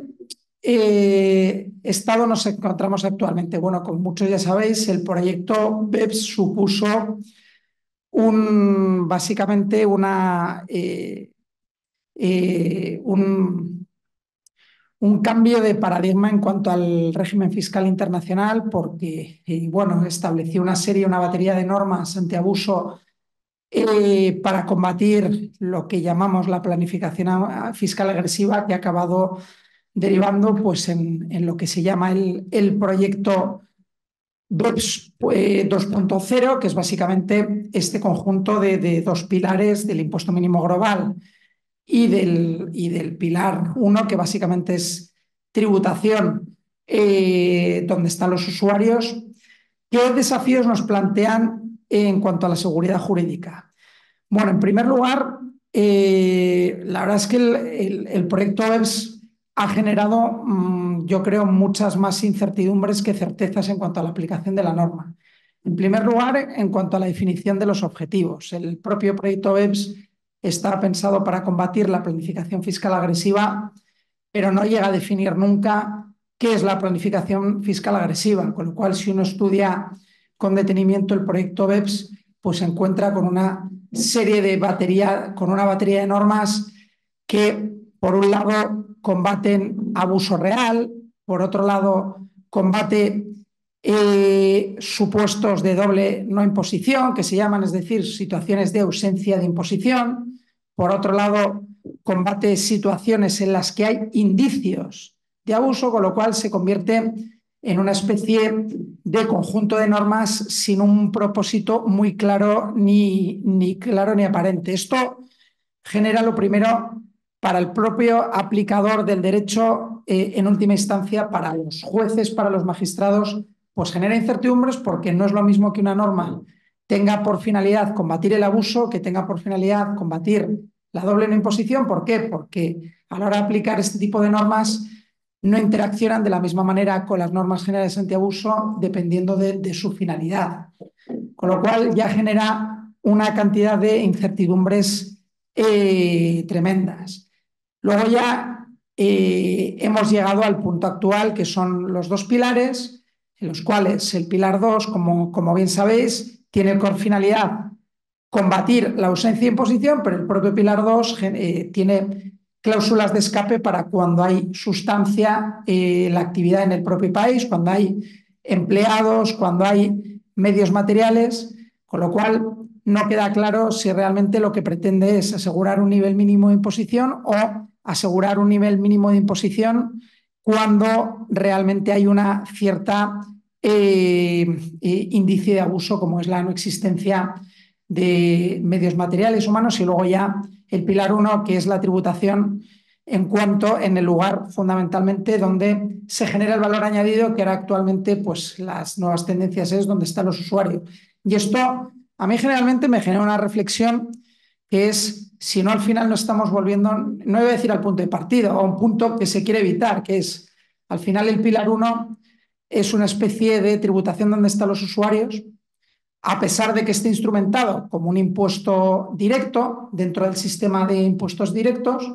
eh, estado nos encontramos actualmente? Bueno, como muchos ya sabéis, el proyecto BEPS supuso un, básicamente una, eh, eh, un, un cambio de paradigma en cuanto al régimen fiscal internacional, porque eh, bueno, estableció una serie, una batería de normas antiabuso eh, para combatir lo que llamamos la planificación fiscal agresiva, que ha acabado derivando pues, en, en lo que se llama el, el proyecto BEPS eh, dos punto cero, que es básicamente este conjunto de, de dos pilares del impuesto mínimo global y del, y del pilar uno, que básicamente es tributación eh, donde están los usuarios. ¿Qué desafíos nos plantean en cuanto a la seguridad jurídica? Bueno, en primer lugar, eh, la verdad es que el, el, el proyecto B E P S ha generado, mmm, yo creo, muchas más incertidumbres que certezas en cuanto a la aplicación de la norma. En primer lugar, en cuanto a la definición de los objetivos. El propio proyecto B E P S está pensado para combatir la planificación fiscal agresiva, pero no llega a definir nunca qué es la planificación fiscal agresiva, con lo cual, si uno estudia con detenimiento el proyecto B E P S, pues se encuentra con una serie de batería, con una batería de normas que, por un lado, combaten abuso real, por otro lado, combate eh, supuestos de doble no imposición, que se llaman, es decir, situaciones de ausencia de imposición, por otro lado, combate situaciones en las que hay indicios de abuso, con lo cual se convierte en una especie de conjunto de normas sin un propósito muy claro ni, ni claro ni aparente. Esto genera, lo primero, para el propio aplicador del derecho, eh, en última instancia, para los jueces, para los magistrados, pues genera incertidumbres porque no es lo mismo que una norma tenga por finalidad combatir el abuso, que tenga por finalidad combatir la doble no imposición. ¿Por qué? Porque a la hora de aplicar este tipo de normas no interaccionan de la misma manera con las normas generales antiabuso dependiendo de, de su finalidad. Con lo cual ya genera una cantidad de incertidumbres eh, tremendas. Luego ya eh, hemos llegado al punto actual, que son los dos pilares, en los cuales el pilar dos, como, como bien sabéis, tiene por finalidad combatir la ausencia de imposición, pero el propio pilar dos eh, tiene cláusulas de escape para cuando hay sustancia eh, la actividad en el propio país, cuando hay empleados, cuando hay medios materiales, con lo cual no queda claro si realmente lo que pretende es asegurar un nivel mínimo de imposición o asegurar un nivel mínimo de imposición cuando realmente hay una cierta eh, eh, índice de abuso, como es la no existencia de medios materiales humanos, y luego ya el pilar uno, que es la tributación en cuanto en el lugar fundamentalmente donde se genera el valor añadido, que ahora actualmente pues las nuevas tendencias es donde están los usuarios. Y esto a mí generalmente me genera una reflexión, que es si no al final no estamos volviendo, no voy a decir al punto de partida, o a un punto que se quiere evitar, que es al final el pilar uno es una especie de tributación donde están los usuarios, a pesar de que esté instrumentado como un impuesto directo dentro del sistema de impuestos directos.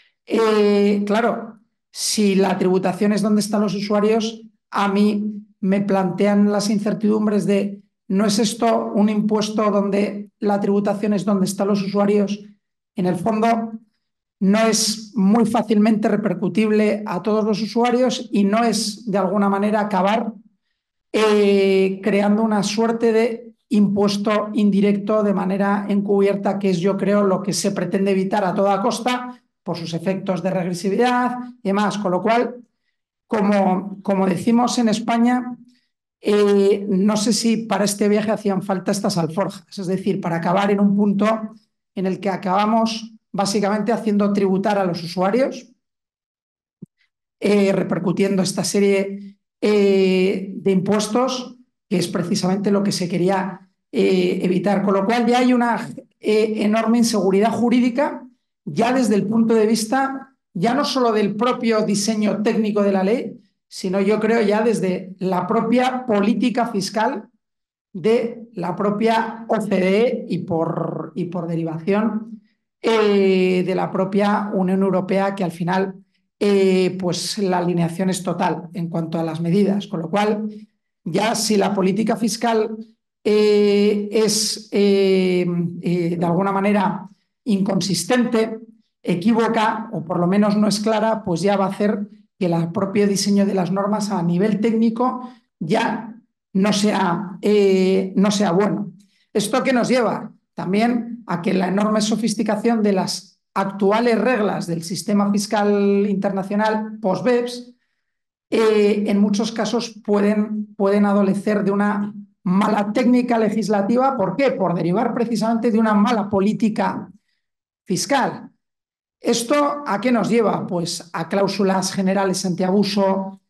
Eh, claro, si la tributación es donde están los usuarios, a mí me plantean las incertidumbres de ¿no es esto un impuesto donde la tributación es donde están los usuarios? En el fondo, no es muy fácilmente repercutible a todos los usuarios y no es de alguna manera acabar eh, creando una suerte de impuesto indirecto de manera encubierta, que es, yo creo, lo que se pretende evitar a toda costa por sus efectos de regresividad y demás. Con lo cual, como, como decimos en España, eh, no sé si para este viaje hacían falta estas alforjas, es decir, para acabar en un punto en el que acabamos básicamente haciendo tributar a los usuarios, eh, repercutiendo esta serie eh, de impuestos, que es precisamente lo que se quería eh, evitar. Con lo cual ya hay una eh, enorme inseguridad jurídica, ya desde el punto de vista, ya no solo del propio diseño técnico de la ley, sino yo creo ya desde la propia política fiscal de la propia O C D E y por, y por derivación eh, de la propia Unión Europea, que al final eh, pues la alineación es total en cuanto a las medidas, con lo cual ya si la política fiscal eh, es eh, eh, de alguna manera inconsistente, equívoca o por lo menos no es clara, pues ya va a hacer que el propio diseño de las normas a nivel técnico ya no sea, eh, no sea bueno. ¿Esto qué nos lleva? También a que la enorme sofisticación de las actuales reglas del sistema fiscal internacional post-B E P S eh, en muchos casos pueden, pueden adolecer de una mala técnica legislativa. ¿Por qué? Por derivar precisamente de una mala política fiscal. ¿Esto a qué nos lleva? Pues a cláusulas generales antiabuso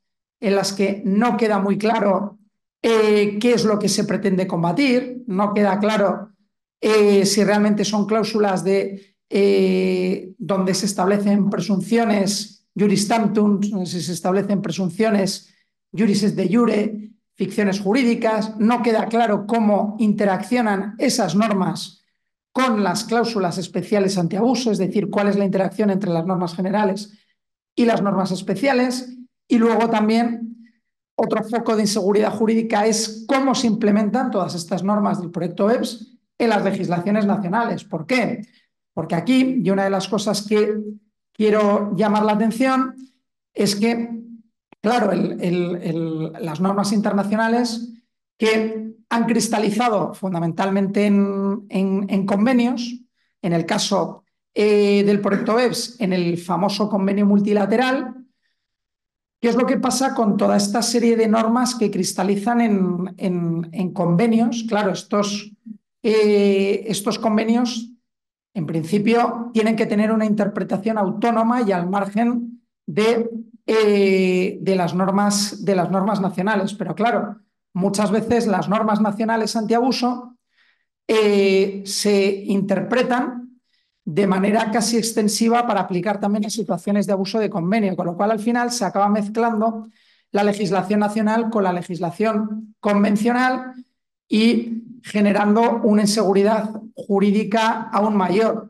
en las que no queda muy claro eh, qué es lo que se pretende combatir, no queda claro eh, si realmente son cláusulas de, eh, donde se establecen presunciones juris tantum, si se establecen presunciones juris de jure, ficciones jurídicas, no queda claro cómo interaccionan esas normas con las cláusulas especiales antiabuso, es decir, cuál es la interacción entre las normas generales y las normas especiales. Y luego también otro foco de inseguridad jurídica es cómo se implementan todas estas normas del proyecto B E P S en las legislaciones nacionales. ¿Por qué? Porque aquí, y una de las cosas que quiero llamar la atención es que, claro, el, el, el, las normas internacionales que han cristalizado fundamentalmente en, en, en convenios, en el caso eh, del proyecto B E P S, en el famoso convenio multilateral. ¿Qué es lo que pasa con toda esta serie de normas que cristalizan en, en, en convenios? Claro, estos, eh, estos convenios, en principio, tienen que tener una interpretación autónoma y al margen de, eh, de, las normas, de las normas nacionales. Pero claro, muchas veces las normas nacionales antiabuso eh, se interpretan de manera casi extensiva para aplicar también a situaciones de abuso de convenio, con lo cual al final se acaba mezclando la legislación nacional con la legislación convencional y generando una inseguridad jurídica aún mayor.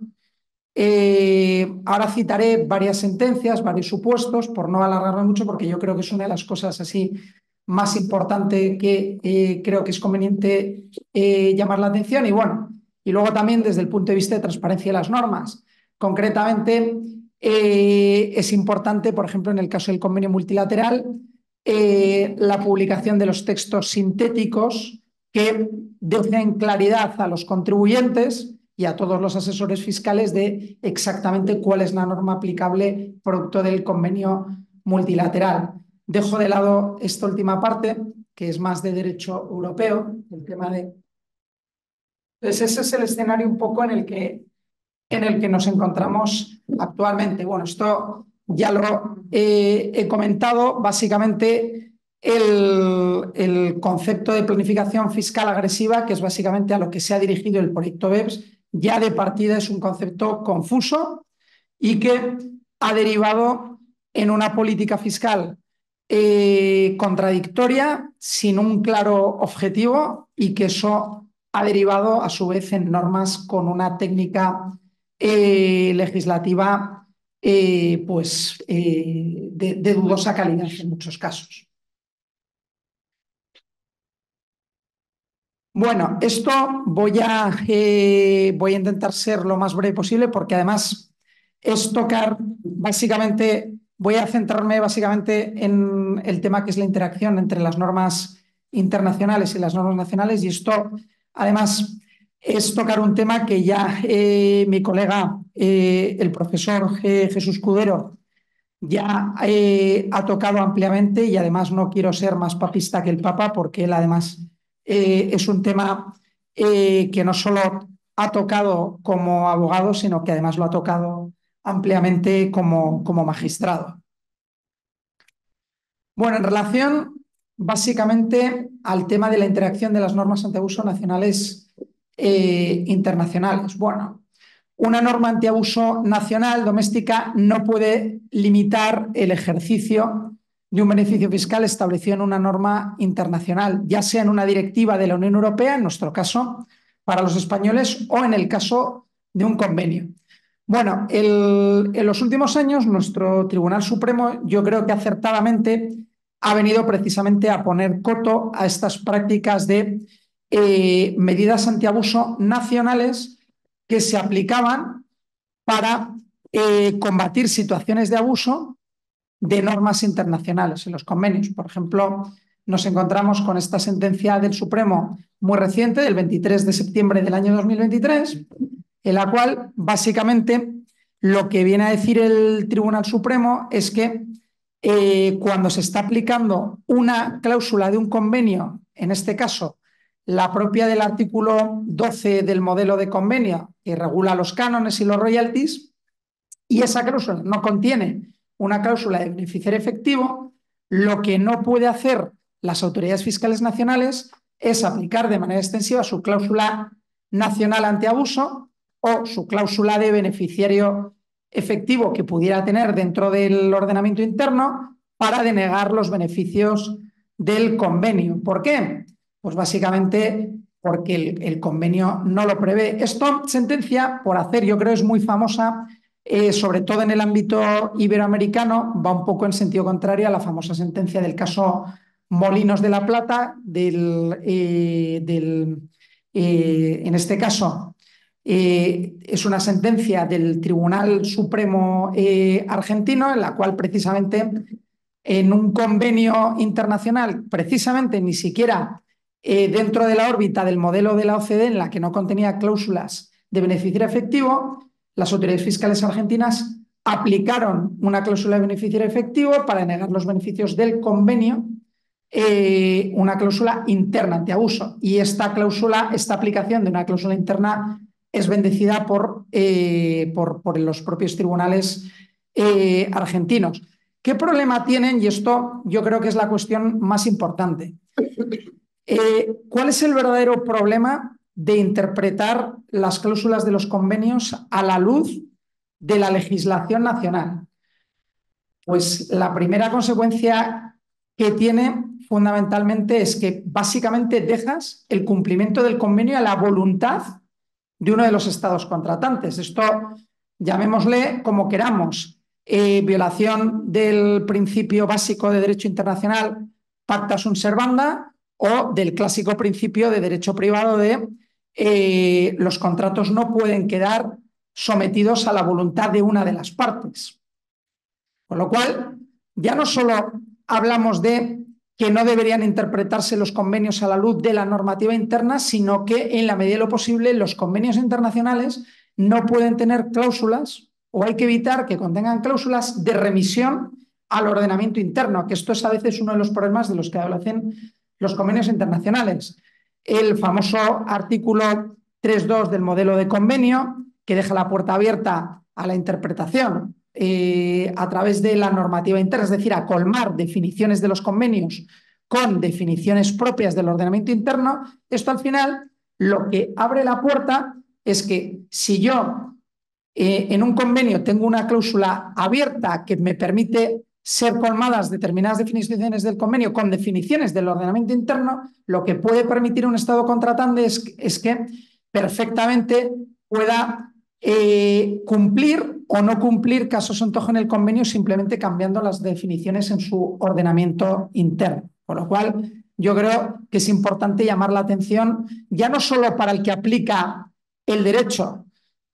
Eh, ahora citaré varias sentencias, varios supuestos, por no alargarme mucho, porque yo creo que es una de las cosas así más importante que eh, creo que es conveniente eh, llamar la atención. Y bueno, y luego también desde el punto de vista de transparencia de las normas. Concretamente, eh, es importante, por ejemplo, en el caso del convenio multilateral, eh, la publicación de los textos sintéticos que dejen claridad a los contribuyentes y a todos los asesores fiscales de exactamente cuál es la norma aplicable producto del convenio multilateral. Dejo de lado esta última parte, que es más de derecho europeo, el tema de... Entonces, ese es el escenario un poco en el que, en el que nos encontramos actualmente. Bueno, esto ya lo eh, he comentado, básicamente el, el concepto de planificación fiscal agresiva, que es básicamente a lo que se ha dirigido el proyecto B E P S, ya de partida es un concepto confuso y que ha derivado en una política fiscal eh, contradictoria, sin un claro objetivo, y que eso ha derivado a su vez en normas con una técnica eh, legislativa eh, pues, eh, de, de dudosa calidad en muchos casos. Bueno, esto voy a, eh, voy a intentar ser lo más breve posible porque además es tocar básicamente, voy a centrarme básicamente en el tema que es la interacción entre las normas internacionales y las normas nacionales, y esto además es tocar un tema que ya eh, mi colega, eh, el profesor eh, Jesús Cudero, ya eh, ha tocado ampliamente, y además no quiero ser más papista que el Papa porque él además eh, es un tema eh, que no solo ha tocado como abogado, sino que además lo ha tocado ampliamente como, como magistrado. Bueno, en relación básicamente al tema de la interacción de las normas antiabuso nacionales e internacionales. Bueno, una norma antiabuso nacional doméstica no puede limitar el ejercicio de un beneficio fiscal establecido en una norma internacional, ya sea en una directiva de la Unión Europea, en nuestro caso, para los españoles, o en el caso de un convenio. Bueno, el, en los últimos años nuestro Tribunal Supremo, yo creo que acertadamente, ha venido precisamente a poner coto a estas prácticas de eh, medidas antiabuso nacionales que se aplicaban para eh, combatir situaciones de abuso de normas internacionales en los convenios. Por ejemplo, nos encontramos con esta sentencia del Supremo muy reciente, del veintitrés de septiembre del año dos mil veintitrés, en la cual básicamente lo que viene a decir el Tribunal Supremo es que eh, cuando se está aplicando una cláusula de un convenio, en este caso la propia del artículo doce del modelo de convenio, que regula los cánones y los royalties, y esa cláusula no contiene una cláusula de beneficiario efectivo, Lo que no puede hacer las autoridades fiscales nacionales es aplicar de manera extensiva su cláusula nacional antiabuso o su cláusula de beneficiario efectivo que pudiera tener dentro del ordenamiento interno para denegar los beneficios del convenio. ¿Por qué? Pues básicamente porque el, el convenio no lo prevé. Esta sentencia, por hacer, yo creo es muy famosa, eh, sobre todo en el ámbito iberoamericano, va un poco en sentido contrario a la famosa sentencia del caso Molinos de la Plata, del, eh, del, eh, en este caso eh, es una sentencia del Tribunal Supremo eh, argentino, en la cual precisamente en un convenio internacional, precisamente ni siquiera eh, dentro de la órbita del modelo de la O C D E, en la que no contenía cláusulas de beneficiario efectivo, las autoridades fiscales argentinas aplicaron una cláusula de beneficiario efectivo para negar los beneficios del convenio, eh, una cláusula interna antiabuso. Y esta cláusula, esta aplicación de una cláusula interna es bendecida por, eh, por, por los propios tribunales eh, argentinos. ¿Qué problema tienen? Y esto yo creo que es la cuestión más importante. Eh, ¿Cuál es el verdadero problema de interpretar las cláusulas de los convenios a la luz de la legislación nacional? Pues la primera consecuencia que tiene fundamentalmente es que básicamente dejas el cumplimiento del convenio a la voluntad de uno de los estados contratantes. Esto, llamémosle como queramos, eh, violación del principio básico de derecho internacional, pacta sunt servanda, o del clásico principio de derecho privado de eh, los contratos no pueden quedar sometidos a la voluntad de una de las partes. Con lo cual, ya no solo hablamos de que no deberían interpretarse los convenios a la luz de la normativa interna, sino que en la medida de lo posible los convenios internacionales no pueden tener cláusulas, o hay que evitar que contengan cláusulas de remisión al ordenamiento interno, que esto es a veces uno de los problemas de los que hablan los convenios internacionales. El famoso artículo tres punto dos del modelo de convenio, que deja la puerta abierta a la interpretación eh, a través de la normativa interna, es decir, a colmar definiciones de los convenios con definiciones propias del ordenamiento interno. Esto al final lo que abre la puerta es que si yo eh, en un convenio tengo una cláusula abierta que me permite ser colmadas determinadas definiciones del convenio con definiciones del ordenamiento interno, lo que puede permitir un Estado contratante es, es que perfectamente pueda eh, cumplir o no cumplir caso se antoje en el convenio simplemente cambiando las definiciones en su ordenamiento interno. Con lo cual, yo creo que es importante llamar la atención ya no solo para el que aplica el derecho,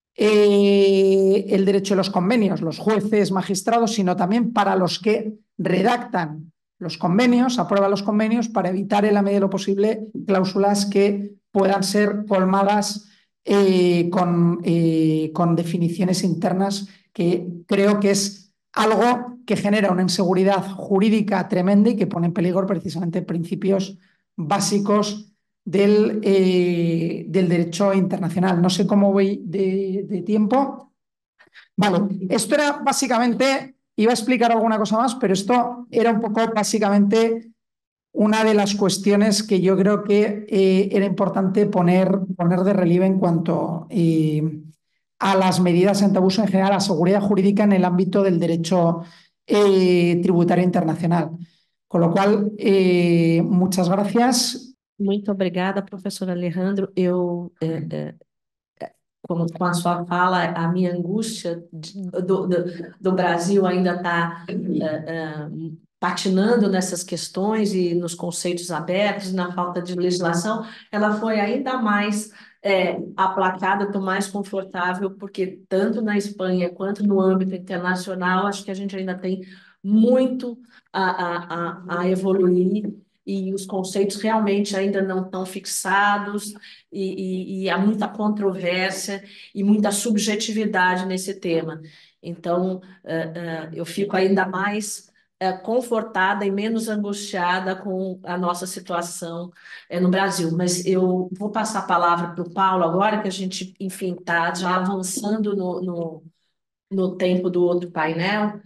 Eh, el derecho de los convenios, los jueces, magistrados, sino también para los que redactan los convenios, aprueban los convenios, para evitar en la medida de lo posible cláusulas que puedan ser colmadas eh, con, eh, con definiciones internas, que creo que es algo que genera una inseguridad jurídica tremenda y que pone en peligro precisamente principios básicos Del, eh, del derecho internacional. No sé cómo voy de, de tiempo. Vale, esto era básicamente, iba a explicar alguna cosa más, pero esto era un poco básicamente una de las cuestiones que yo creo que eh, era importante poner, poner de relieve en cuanto eh, a las medidas antiabuso en general, a la seguridad jurídica en el ámbito del derecho eh, tributario internacional. Con lo cual, eh, muchas gracias. Muito obrigada, professor Alejandro. Eu, é, é, com, com a sua fala, a minha angústia de, do, do, do Brasil ainda está é, é, patinando nessas questões e nos conceitos abertos, na falta de legislação, ela foi ainda mais é, aplacada, estou mais confortável, porque tanto na Espanha quanto no âmbito internacional, acho que a gente ainda tem muito a, a, a, a evoluir, e os conceitos realmente ainda não estão fixados, e, e, e há muita controvérsia e muita subjetividade nesse tema. Então, uh, uh, eu fico ainda mais uh, confortada e menos angustiada com a nossa situação uh, no Brasil. Mas eu vou passar a palavra para o Paulo agora, que a gente, enfim, está já avançando no, no, no tempo do outro painel.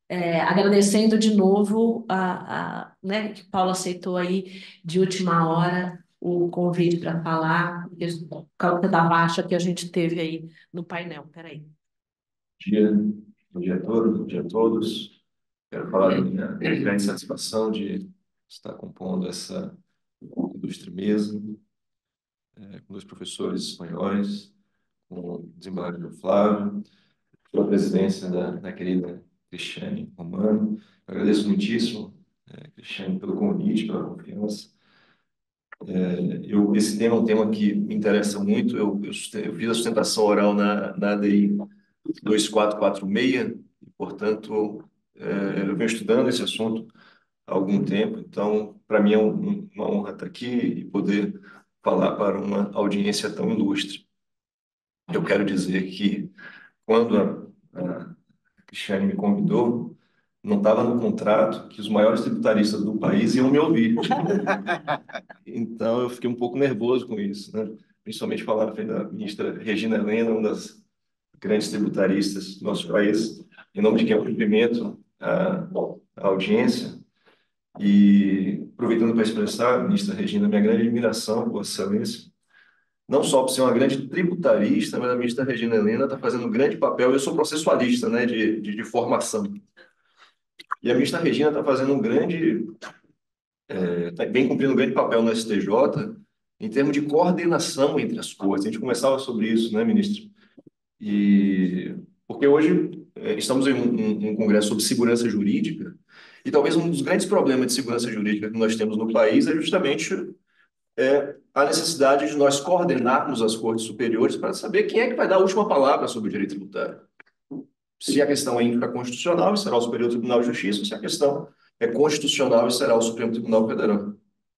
É, agradecendo de novo a, a, né, que o Paulo aceitou aí de última hora o convite para falar, porque por causa da baixa que a gente teve aí no painel. Peraí. dia, bom dia a todos, bom dia a todos. Quero falar da minha grande satisfação de estar compondo essa ilustre mesa, é, com dois professores espanhóis, com o desembargador Flávio, pela presidência da, da querida Cristiane Romano. Eu agradeço muitíssimo, é, Cristiane, pelo convite, pela confiança. É, eu, esse tema é um tema que me interessa muito. Eu, eu, eu fiz a sustentação oral na, na A D I dois quatro quatro seis, e, portanto, é, eu venho estudando esse assunto há algum tempo, então, para mim é um, uma honra estar aqui e poder falar para uma audiência tão ilustre. Eu quero dizer que, quando a, a Cristiane me convidou, não estava no contrato que os maiores tributaristas do país iam me ouvir. Então, eu fiquei um pouco nervoso com isso, né? Principalmente falar na frente da ministra Regina Helena, uma das grandes tributaristas do nosso país, em nome de quem eu cumprimento a, a audiência, e aproveitando para expressar, ministra Regina, minha grande admiração por Vossa Excelência, não só por ser uma grande tributarista, mas a ministra Regina Helena está fazendo um grande papel. Eu sou processualista, né, de, de, de formação. E a ministra Regina está fazendo um grande, é, tá bem cumprindo um grande papel no S T J, em termos de coordenação entre as cortes. A gente conversava sobre isso, né, ministro? E porque hoje é, estamos em um, um, um congresso sobre segurança jurídica, e talvez um dos grandes problemas de segurança jurídica que nós temos no país é justamente é, a necessidade de nós coordenarmos as cortes superiores para saber quem é que vai dar a última palavra sobre o direito tributário. Se a questão é infraconstitucional, será o Superior Tribunal de Justiça; se a questão é constitucional, será o Supremo Tribunal Federal.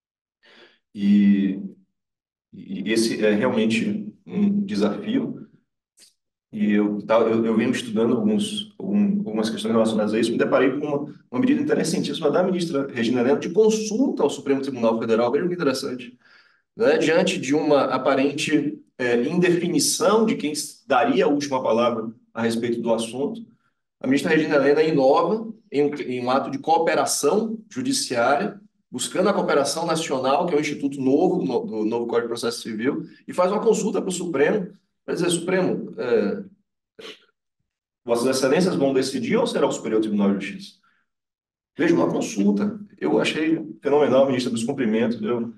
E, e esse é realmente um desafio. E eu, eu, eu venho estudando alguns, algum, algumas questões relacionadas a isso, me deparei com uma, uma medida interessantíssima da ministra Regina Helena de consulta ao Supremo Tribunal Federal. Veja que interessante. Né? Diante de uma aparente é, indefinição de quem daria a última palavra a respeito do assunto, a ministra Regina Helena inova em um, em um ato de cooperação judiciária, buscando a cooperação nacional, que é um instituto novo no, do novo Código de Processo Civil, e faz uma consulta para o Supremo, para dizer: Supremo, é, Vossas Excelências vão decidir ou será o Superior Tribunal de Justiça? Veja, uma consulta. Eu achei fenomenal, ministra dos Cumprimentos. Eu...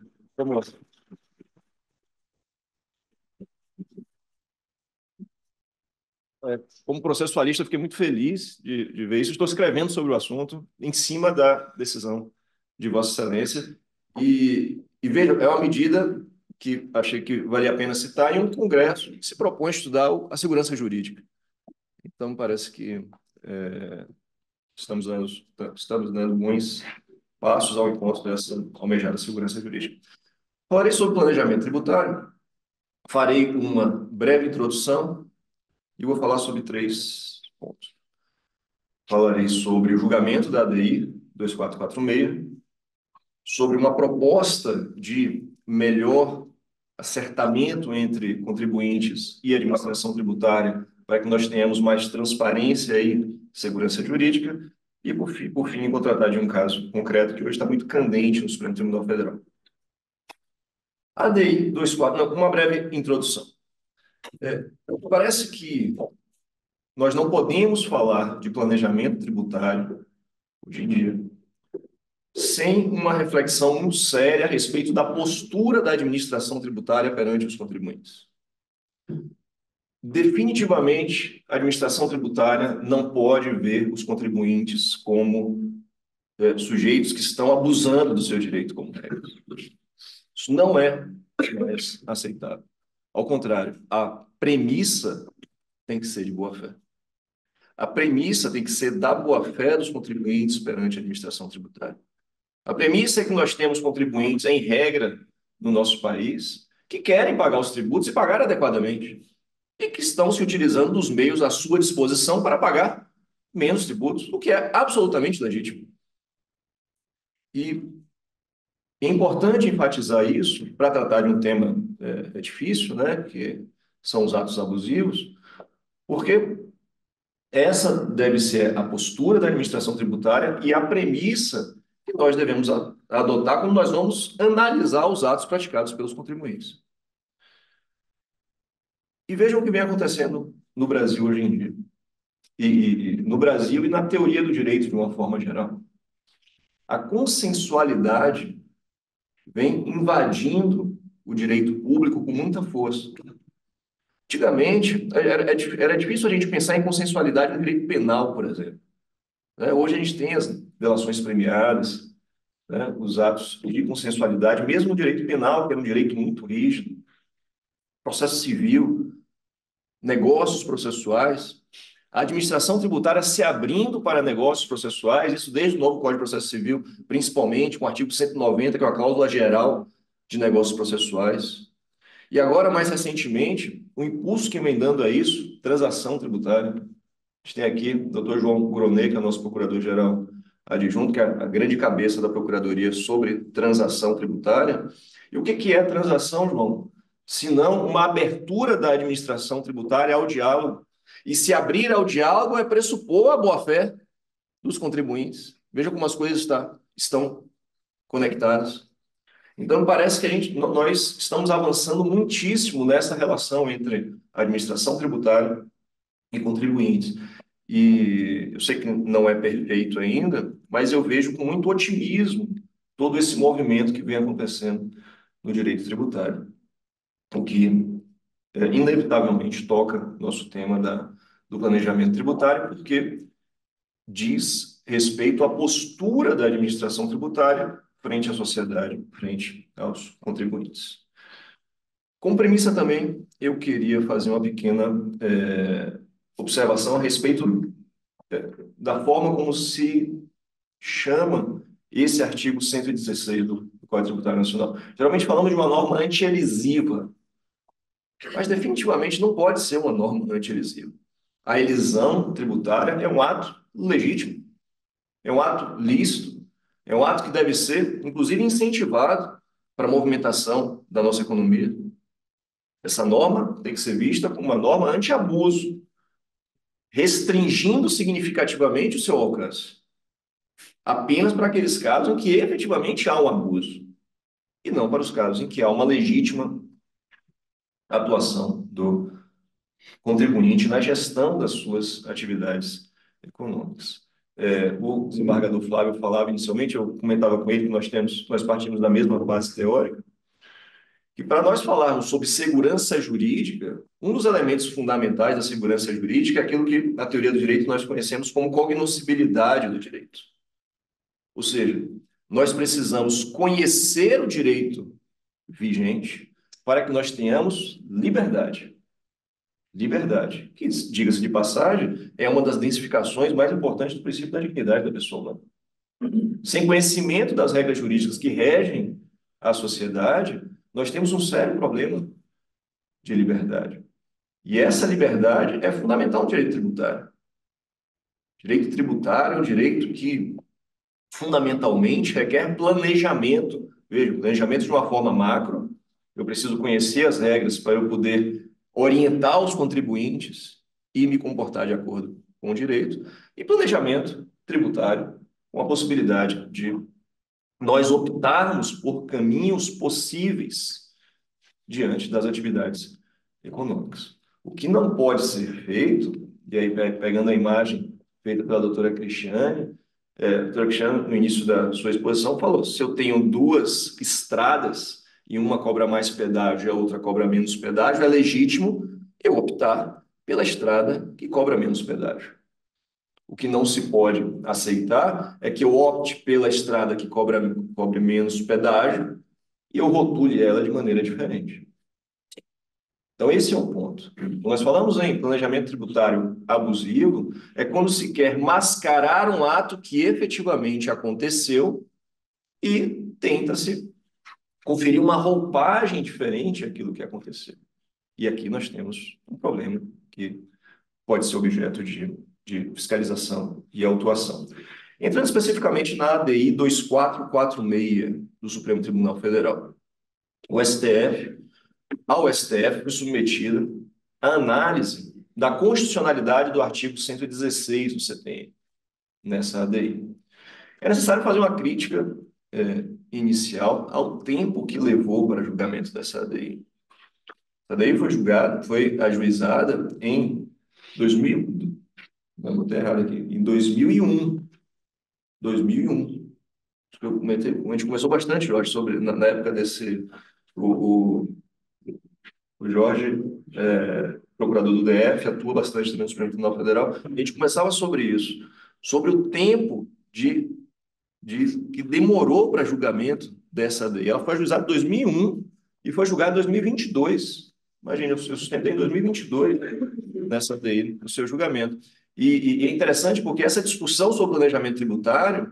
É, como processualista, eu fiquei muito feliz de, de ver isso. Estou escrevendo sobre o assunto em cima da decisão de Vossa Excelência. E, e veja, é uma medida que achei que valia a pena citar em um congresso que se propõe a estudar a segurança jurídica. Então, parece que é, estamos, dando, estamos dando bons passos ao encontro dessa almejada segurança jurídica. Falarei sobre planejamento tributário, farei uma breve introdução e vou falar sobre três pontos. Falarei sobre o julgamento da A D I dois quatro quatro seis, sobre uma proposta de melhor acertamento entre contribuintes e administração tributária, para que nós tenhamos mais transparência e segurança jurídica, e, por fim, por fim, vou tratar de um caso concreto que hoje está muito candente no Supremo Tribunal Federal. A D I dois quatro, não, uma breve introdução. É, parece que nós não podemos falar de planejamento tributário hoje em dia sem uma reflexão muito séria a respeito da postura da administração tributária perante os contribuintes. Definitivamente, a administração tributária não pode ver os contribuintes como é, sujeitos que estão abusando do seu direito como regra. Isso não é mais aceitável. Ao contrário, a premissa tem que ser de boa-fé. A premissa tem que ser da boa-fé dos contribuintes perante a administração tributária. A premissa é que nós temos contribuintes, em regra, no nosso país, que querem pagar os tributos e pagar adequadamente, e que estão se utilizando dos meios à sua disposição para pagar menos tributos, o que é absolutamente legítimo. E é importante enfatizar isso para tratar de um tema é, é difícil, né, que são os atos abusivos, porque Essa deve ser a postura da administração tributária e a premissa que nós devemos a- adotar quando nós vamos analisar os atos praticados pelos contribuintes. E vejam o que vem acontecendo no Brasil hoje em dia. E, e- e no Brasil e na teoria do direito de uma forma geral. A consensualidade vem invadindo o direito público com muita força. Antigamente, era, era difícil a gente pensar em consensualidade no direito penal, por exemplo. Né? Hoje a gente tem as delações premiadas, né? Os atos de consensualidade, mesmo o direito penal, que é um direito muito rígido, processo civil, negócios processuais, a administração tributária se abrindo para negócios processuais, isso desde o novo Código de Processo Civil, principalmente com o artigo cento e noventa, que é a cláusula geral de negócios processuais. E agora, mais recentemente, o impulso que vem dando a isso, transação tributária. A gente tem aqui o doutor João Gronet, que é o nosso procurador-geral adjunto, que é a grande cabeça da Procuradoria sobre transação tributária. E o que que é transação, João? Se não uma abertura da administração tributária ao diálogo. E se abrir ao diálogo é pressupor a boa-fé dos contribuintes. Veja como as coisas tá, estão conectadas. Então, parece que a gente, nós estamos avançando muitíssimo nessa relação entre a administração tributária e contribuintes. E eu sei que não é perfeito ainda, mas eu vejo com muito otimismo todo esse movimento que vem acontecendo no direito tributário, o que é, inevitavelmente toca nosso tema da, do planejamento tributário, porque diz respeito à postura da administração tributária frente à sociedade, frente aos contribuintes. Como premissa também, eu queria fazer uma pequena é, observação a respeito é, da forma como se chama esse artigo cento e dezesseis do, do Código Tributário Nacional. Geralmente falamos de uma norma anti-elisiva, mas definitivamente não pode ser uma norma anti-elisiva. A elisão tributária é um ato legítimo, é um ato lícito, é um ato que deve ser, inclusive, incentivado para a movimentação da nossa economia. Essa norma tem que ser vista como uma norma anti-abuso, restringindo significativamente o seu alcance, apenas para aqueles casos em que efetivamente há um abuso, e não para os casos em que há uma legítima atuação do contribuinte na gestão das suas atividades econômicas. É, o desembargador Flávio falava inicialmente, eu comentava com ele que nós temos, nós partimos da mesma base teórica, que para nós falarmos sobre segurança jurídica, um dos elementos fundamentais da segurança jurídica é aquilo que, na teoria do direito, nós conhecemos como cognoscibilidade do direito. Ou seja, nós precisamos conhecer o direito vigente para que nós tenhamos liberdade. Liberdade, que, diga-se de passagem, é uma das densificações mais importantes do princípio da dignidade da pessoa humana. Sem conhecimento das regras jurídicas que regem a sociedade, nós temos um sério problema de liberdade. E essa liberdade é fundamental no direito tributário. Direito tributário é um direito que, fundamentalmente, requer planejamento. Veja, planejamento de uma forma macro. Eu preciso conhecer as regras para eu poder orientar os contribuintes e me comportar de acordo com o direito. E planejamento tributário, com a possibilidade de nós optarmos por caminhos possíveis diante das atividades econômicas. O que não pode ser feito, e aí pegando a imagem feita pela doutora Cristiane, é, a doutora Cristiane, no início da sua exposição, falou, se eu tenho duas estradas e uma cobra mais pedágio e a outra cobra menos pedágio, é legítimo eu optar pela estrada que cobra menos pedágio. O que não se pode aceitar é que eu opte pela estrada que cobra, cobre menos pedágio e eu rotule ela de maneira diferente. Então, esse é o ponto. Quando nós falamos em planejamento tributário abusivo, é quando se quer mascarar um ato que efetivamente aconteceu e tenta-se conferir uma roupagem diferente àquilo que aconteceu. E aqui nós temos um problema que pode ser objeto de, de fiscalização e autuação. Entrando especificamente na A D I dois mil quatrocentos e quarenta e seis do Supremo Tribunal Federal, o S T F, ao S T F foi submetida a análise da constitucionalidade do artigo cento e dezesseis do C T N, nessa A D I. É necessário fazer uma crítica é, inicial ao tempo que levou para julgamento dessa A D I. A D I foi julgada, foi ajuizada em dois mil, não vou ter errado aqui, em dois mil e um. dois mil e um. Eu comentei, a gente conversou bastante, Jorge, sobre, na, na época desse, o, o, o Jorge, é, procurador do D F, atua bastante também no Supremo Tribunal Federal, a gente conversava sobre isso, sobre o tempo de, de, que demorou para julgamento dessa A D I. Ela foi ajuizada em dois mil e um e foi julgada em dois mil e vinte e dois. Imagina, eu sustentei em dois mil e vinte e dois nessa A D I, no seu julgamento. E, e é interessante porque essa discussão sobre planejamento tributário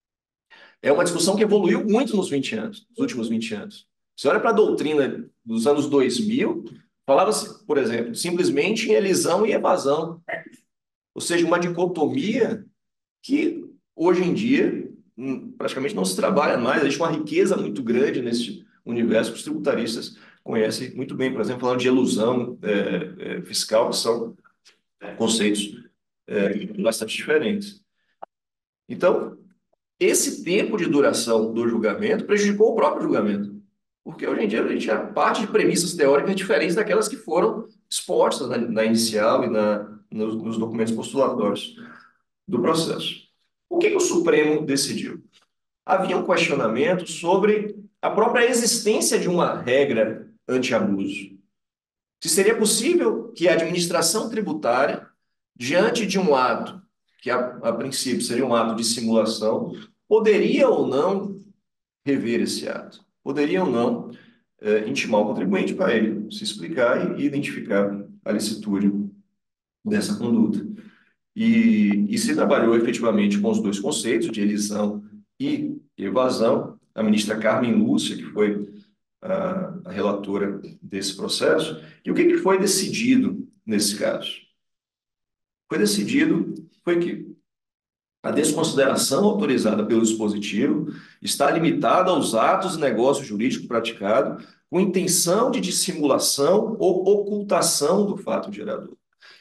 é uma discussão que evoluiu muito nos vinte anos, nos últimos vinte anos. Você olha para a doutrina dos anos dois mil, falava-se, por exemplo, simplesmente em elisão e evasão. Ou seja, uma dicotomia que, hoje em dia, praticamente não se trabalha mais. Existe uma riqueza muito grande nesse universo que os tributaristas conhecem muito bem. Por exemplo, falando de elusão é, é, fiscal, que são conceitos é, bastante diferentes. Então, esse tempo de duração do julgamento prejudicou o próprio julgamento, porque hoje em dia a gente já parte de premissas teóricas diferentes daquelas que foram expostas na, na inicial e na, nos, nos documentos postulatórios do processo. O que, que o Supremo decidiu? Havia um questionamento sobre a própria existência de uma regra anti-abuso. Se seria possível que a administração tributária, diante de um ato que a, a princípio seria um ato de simulação, poderia ou não rever esse ato, poderia ou não é, intimar o contribuinte para ele se explicar e identificar a licitude dessa conduta. E, e se trabalhou efetivamente com os dois conceitos, de elisão e evasão. A ministra Carmen Lúcia, que foi a, a relatora desse processo, e o que, que foi decidido nesse caso? Foi decidido foi que a desconsideração autorizada pelo dispositivo está limitada aos atos e negócio jurídico praticado com intenção de dissimulação ou ocultação do fato gerador.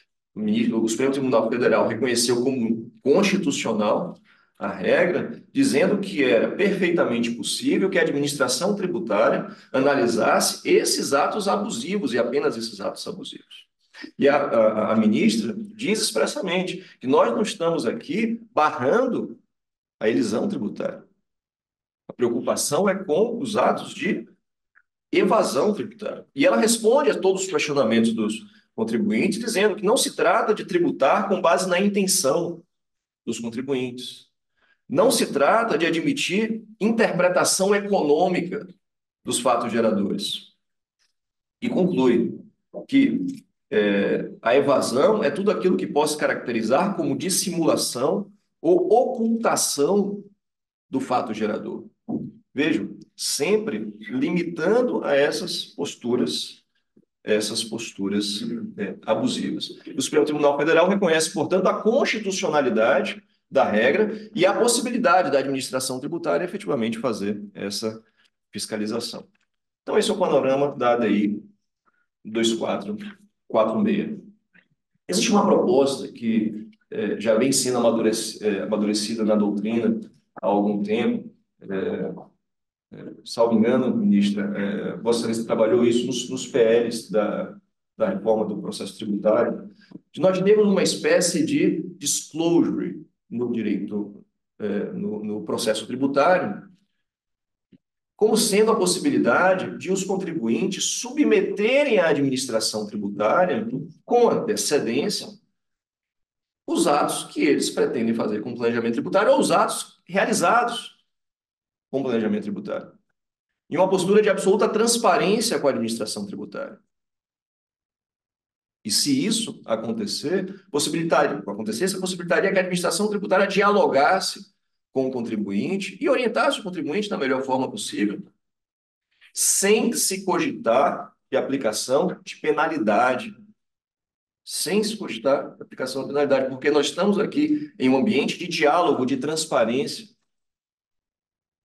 O Supremo Tribunal Federal reconheceu como constitucional a regra, dizendo que era perfeitamente possível que a administração tributária analisasse esses atos abusivos e apenas esses atos abusivos. E a, a, a ministra diz expressamente que nós não estamos aqui barrando a elisão tributária. A preocupação é com os atos de evasão tributária. E ela responde a todos os questionamentos dos contribuintes, dizendo que não se trata de tributar com base na intenção dos contribuintes. Não se trata de admitir interpretação econômica dos fatos geradores. E conclui que É, a evasão é tudo aquilo que possa caracterizar como dissimulação ou ocultação do fato gerador. Vejam, sempre limitando a essas posturas, essas posturas é, abusivas. O Supremo Tribunal Federal reconhece, portanto, a constitucionalidade da regra e a possibilidade da administração tributária efetivamente fazer essa fiscalização. Então, esse é o panorama da A D I vinte e quatro quarenta e seis. Existe uma proposta que eh, já vem sendo amadurec eh, amadurecida na doutrina há algum tempo. Eh, eh, salvo engano, ministra, eh, Vossa Excelência trabalhou isso nos, nos P Ls da, da reforma do processo tributário, de nós termos uma espécie de disclosure no direito, eh, no, no processo tributário, como sendo a possibilidade de os contribuintes submeterem à administração tributária, com antecedência, os atos que eles pretendem fazer com planejamento tributário ou os atos realizados com planejamento tributário. Em uma postura de absoluta transparência com a administração tributária. E se isso acontecer, possibilitaria, acontecesse, possibilitaria que a administração tributária dialogasse com o contribuinte e orientasse o contribuinte da melhor forma possível, sem se cogitar de aplicação de penalidade, sem se cogitar de aplicação de penalidade, porque nós estamos aqui em um ambiente de diálogo, de transparência.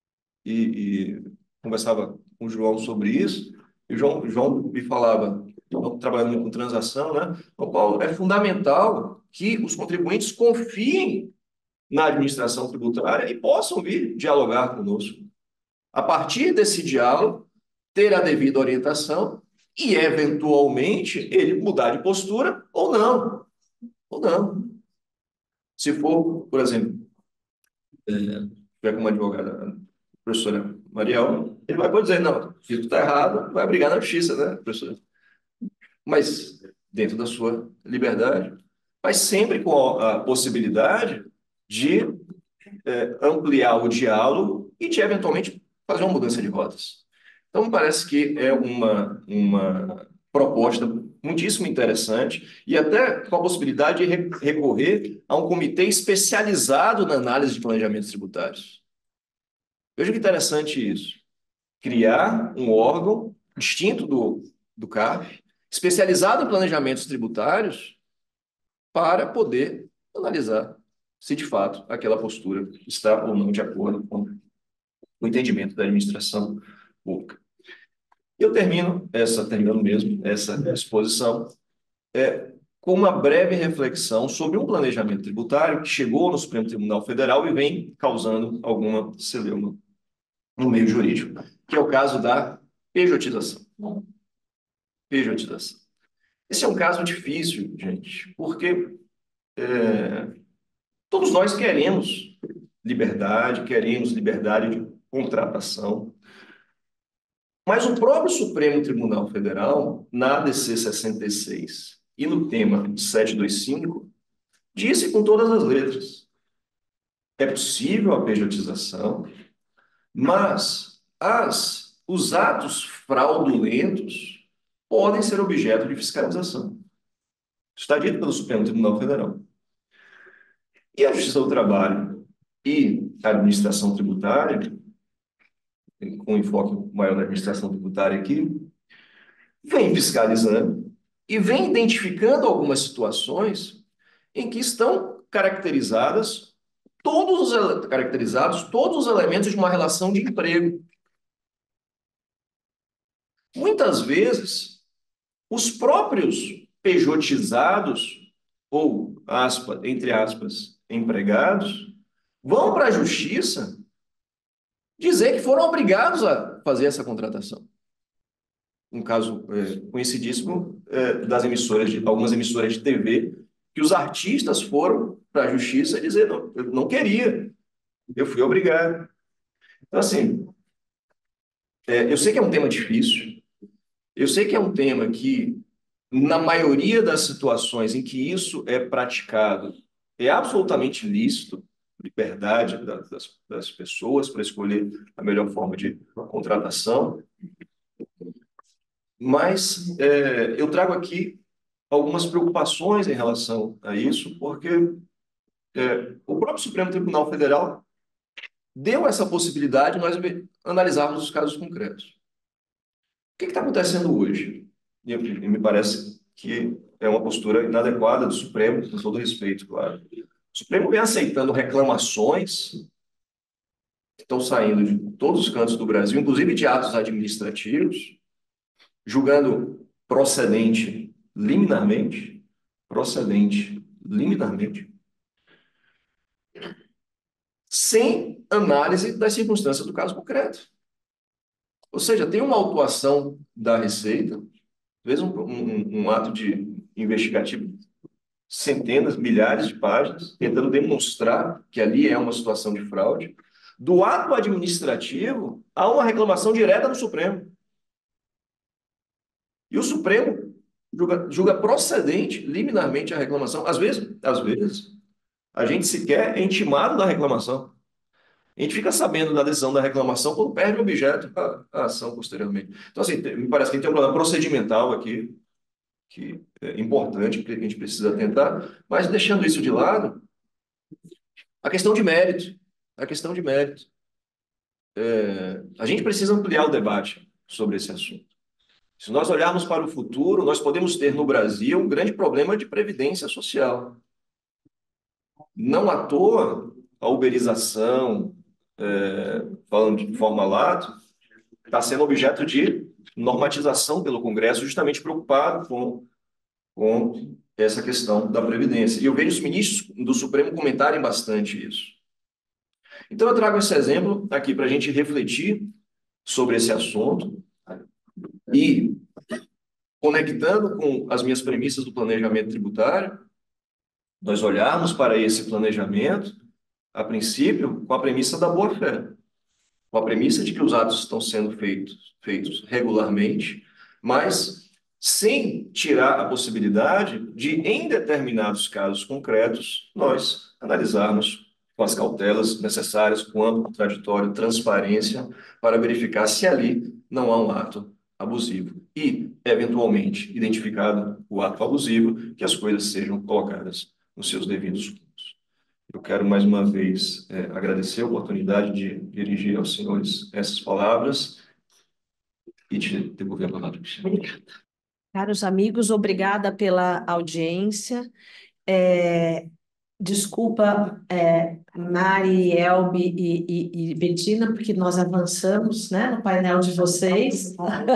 E, e conversava com o João sobre isso, e o João, o João me falava, estão trabalhando muito com transação, né? O qual é fundamental que os contribuintes confiem na administração tributária e possam vir dialogar conosco. A partir desse diálogo, ter a devida orientação e, eventualmente, ele mudar de postura ou não. Ou não. Se for, por exemplo, é, tiver com uma advogada, a professora Mariel, ele vai poder dizer, não, isso está errado, vai brigar na justiça, né, professora? Mas dentro da sua liberdade. Mas sempre com a possibilidade de é, ampliar o diálogo e de, eventualmente, fazer uma mudança de rotas. Então, me parece que é uma, uma proposta muitíssimo interessante e até com a possibilidade de recorrer a um comitê especializado na análise de planejamentos tributários. Veja que interessante isso. Criar um órgão distinto do, do C A F, especializado em planejamentos tributários, para poder analisar se, de fato, aquela postura está ou não de acordo com o entendimento da administração pública. Eu termino, essa, terminando mesmo, essa exposição é, com uma breve reflexão sobre um planejamento tributário que chegou no Supremo Tribunal Federal e vem causando alguma celeuma no meio jurídico, que é o caso da pejotização. Pejotização. Esse é um caso difícil, gente, porque é, todos nós queremos liberdade, queremos liberdade de contratação, mas o próprio Supremo Tribunal Federal, na A D C sessenta e seis e no tema setecentos e vinte e cinco, disse com todas as letras: é possível a pejotização, mas as, os atos fraudulentos podem ser objeto de fiscalização. Está dito pelo Supremo Tribunal Federal. E a Justiça do Trabalho e a administração tributária, com enfoque maior na administração tributária aqui, vem fiscalizando e vem identificando algumas situações em que estão caracterizadas todos os caracterizados todos os elementos de uma relação de emprego. Muitas vezes, os próprios pejotizados ou, aspa, entre aspas, empregados, vão para a justiça dizer que foram obrigados a fazer essa contratação. Um caso é, conhecidíssimo é, das emissoras, de, algumas emissoras de T V, que os artistas foram para a justiça dizer, não, eu não queria, eu fui obrigado. Então, assim, é, eu sei que é um tema difícil, eu sei que é um tema que, na maioria das situações em que isso é praticado, é absolutamente lícito, liberdade das, das pessoas para escolher a melhor forma de contratação. Mas é, eu trago aqui algumas preocupações em relação a isso, porque é, o próprio Supremo Tribunal Federal deu essa possibilidade de nós analisarmos os casos concretos. O que está acontecendo hoje? E me parece que é uma postura inadequada do Supremo, com todo respeito, claro. O Supremo vem aceitando reclamações que estão saindo de todos os cantos do Brasil, inclusive de atos administrativos, julgando procedente liminarmente, procedente liminarmente, sem análise das circunstâncias do caso concreto. Ou seja, tem uma autuação da Receita, fez um, um, um ato de investigativo, centenas, milhares de páginas, tentando demonstrar que ali é uma situação de fraude. Do ato administrativo, há uma reclamação direta no Supremo. E o Supremo julga, julga procedente, liminarmente, a reclamação. Às vezes, às vezes, a gente sequer é intimado da reclamação. A gente fica sabendo da decisão da reclamação quando perde o objeto a, a ação posteriormente. Então, assim, me parece que tem um problema procedimental aqui, que é importante, que a gente precisa tentar, mas deixando isso de lado, a questão de mérito, a questão de mérito. É, a gente precisa ampliar o debate sobre esse assunto. Se nós olharmos para o futuro, nós podemos ter no Brasil um grande problema de previdência social. Não à toa, a uberização, é, falando de forma lato, está sendo objeto de normatização pelo Congresso, justamente preocupado com, com essa questão da Previdência. E eu vejo os ministros do Supremo comentarem bastante isso. Então, eu trago esse exemplo aqui para a gente refletir sobre esse assunto e, conectando com as minhas premissas do planejamento tributário, nós olharmos para esse planejamento, a princípio, com a premissa da boa-fé, com a premissa de que os atos estão sendo feitos, feitos regularmente, mas sem tirar a possibilidade de, em determinados casos concretos, nós analisarmos com as cautelas necessárias, com amplo contraditório, transparência, para verificar se ali não há um ato abusivo. E, eventualmente, identificado o ato abusivo, que as coisas sejam colocadas nos seus devidos rumos. Eu quero, mais uma vez, é, agradecer a oportunidade de dirigir aos senhores essas palavras e te devolver a palavra. Obrigada. Caros amigos, obrigada pela audiência. É, desculpa, é, Mari, Elbi e, e, e Betina, porque nós avançamos, né, no painel de vocês.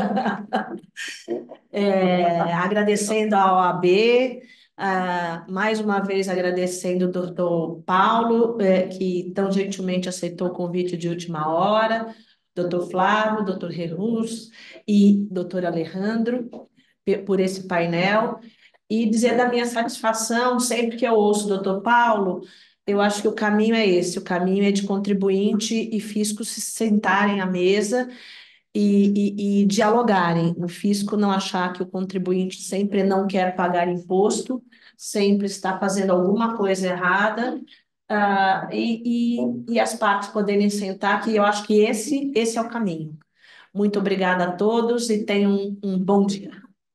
É, agradecendo à O A B, ah, mais uma vez agradecendo o doutor Paulo, é, que tão gentilmente aceitou o convite de última hora, doutor Flávio, doutor Rerus e doutor Alejandro, por esse painel, e dizer da minha satisfação, sempre que eu ouço o doutor Paulo, eu acho que o caminho é esse, o caminho é de contribuinte e fisco se sentarem à mesa e, e, e dialogarem. O fisco não achar que o contribuinte sempre não quer pagar imposto, sempre está fazendo alguma coisa errada, uh, e, e, e as partes poderem sentar, que eu acho que esse, esse é o caminho. Muito obrigada a todos e tenham um, um bom dia.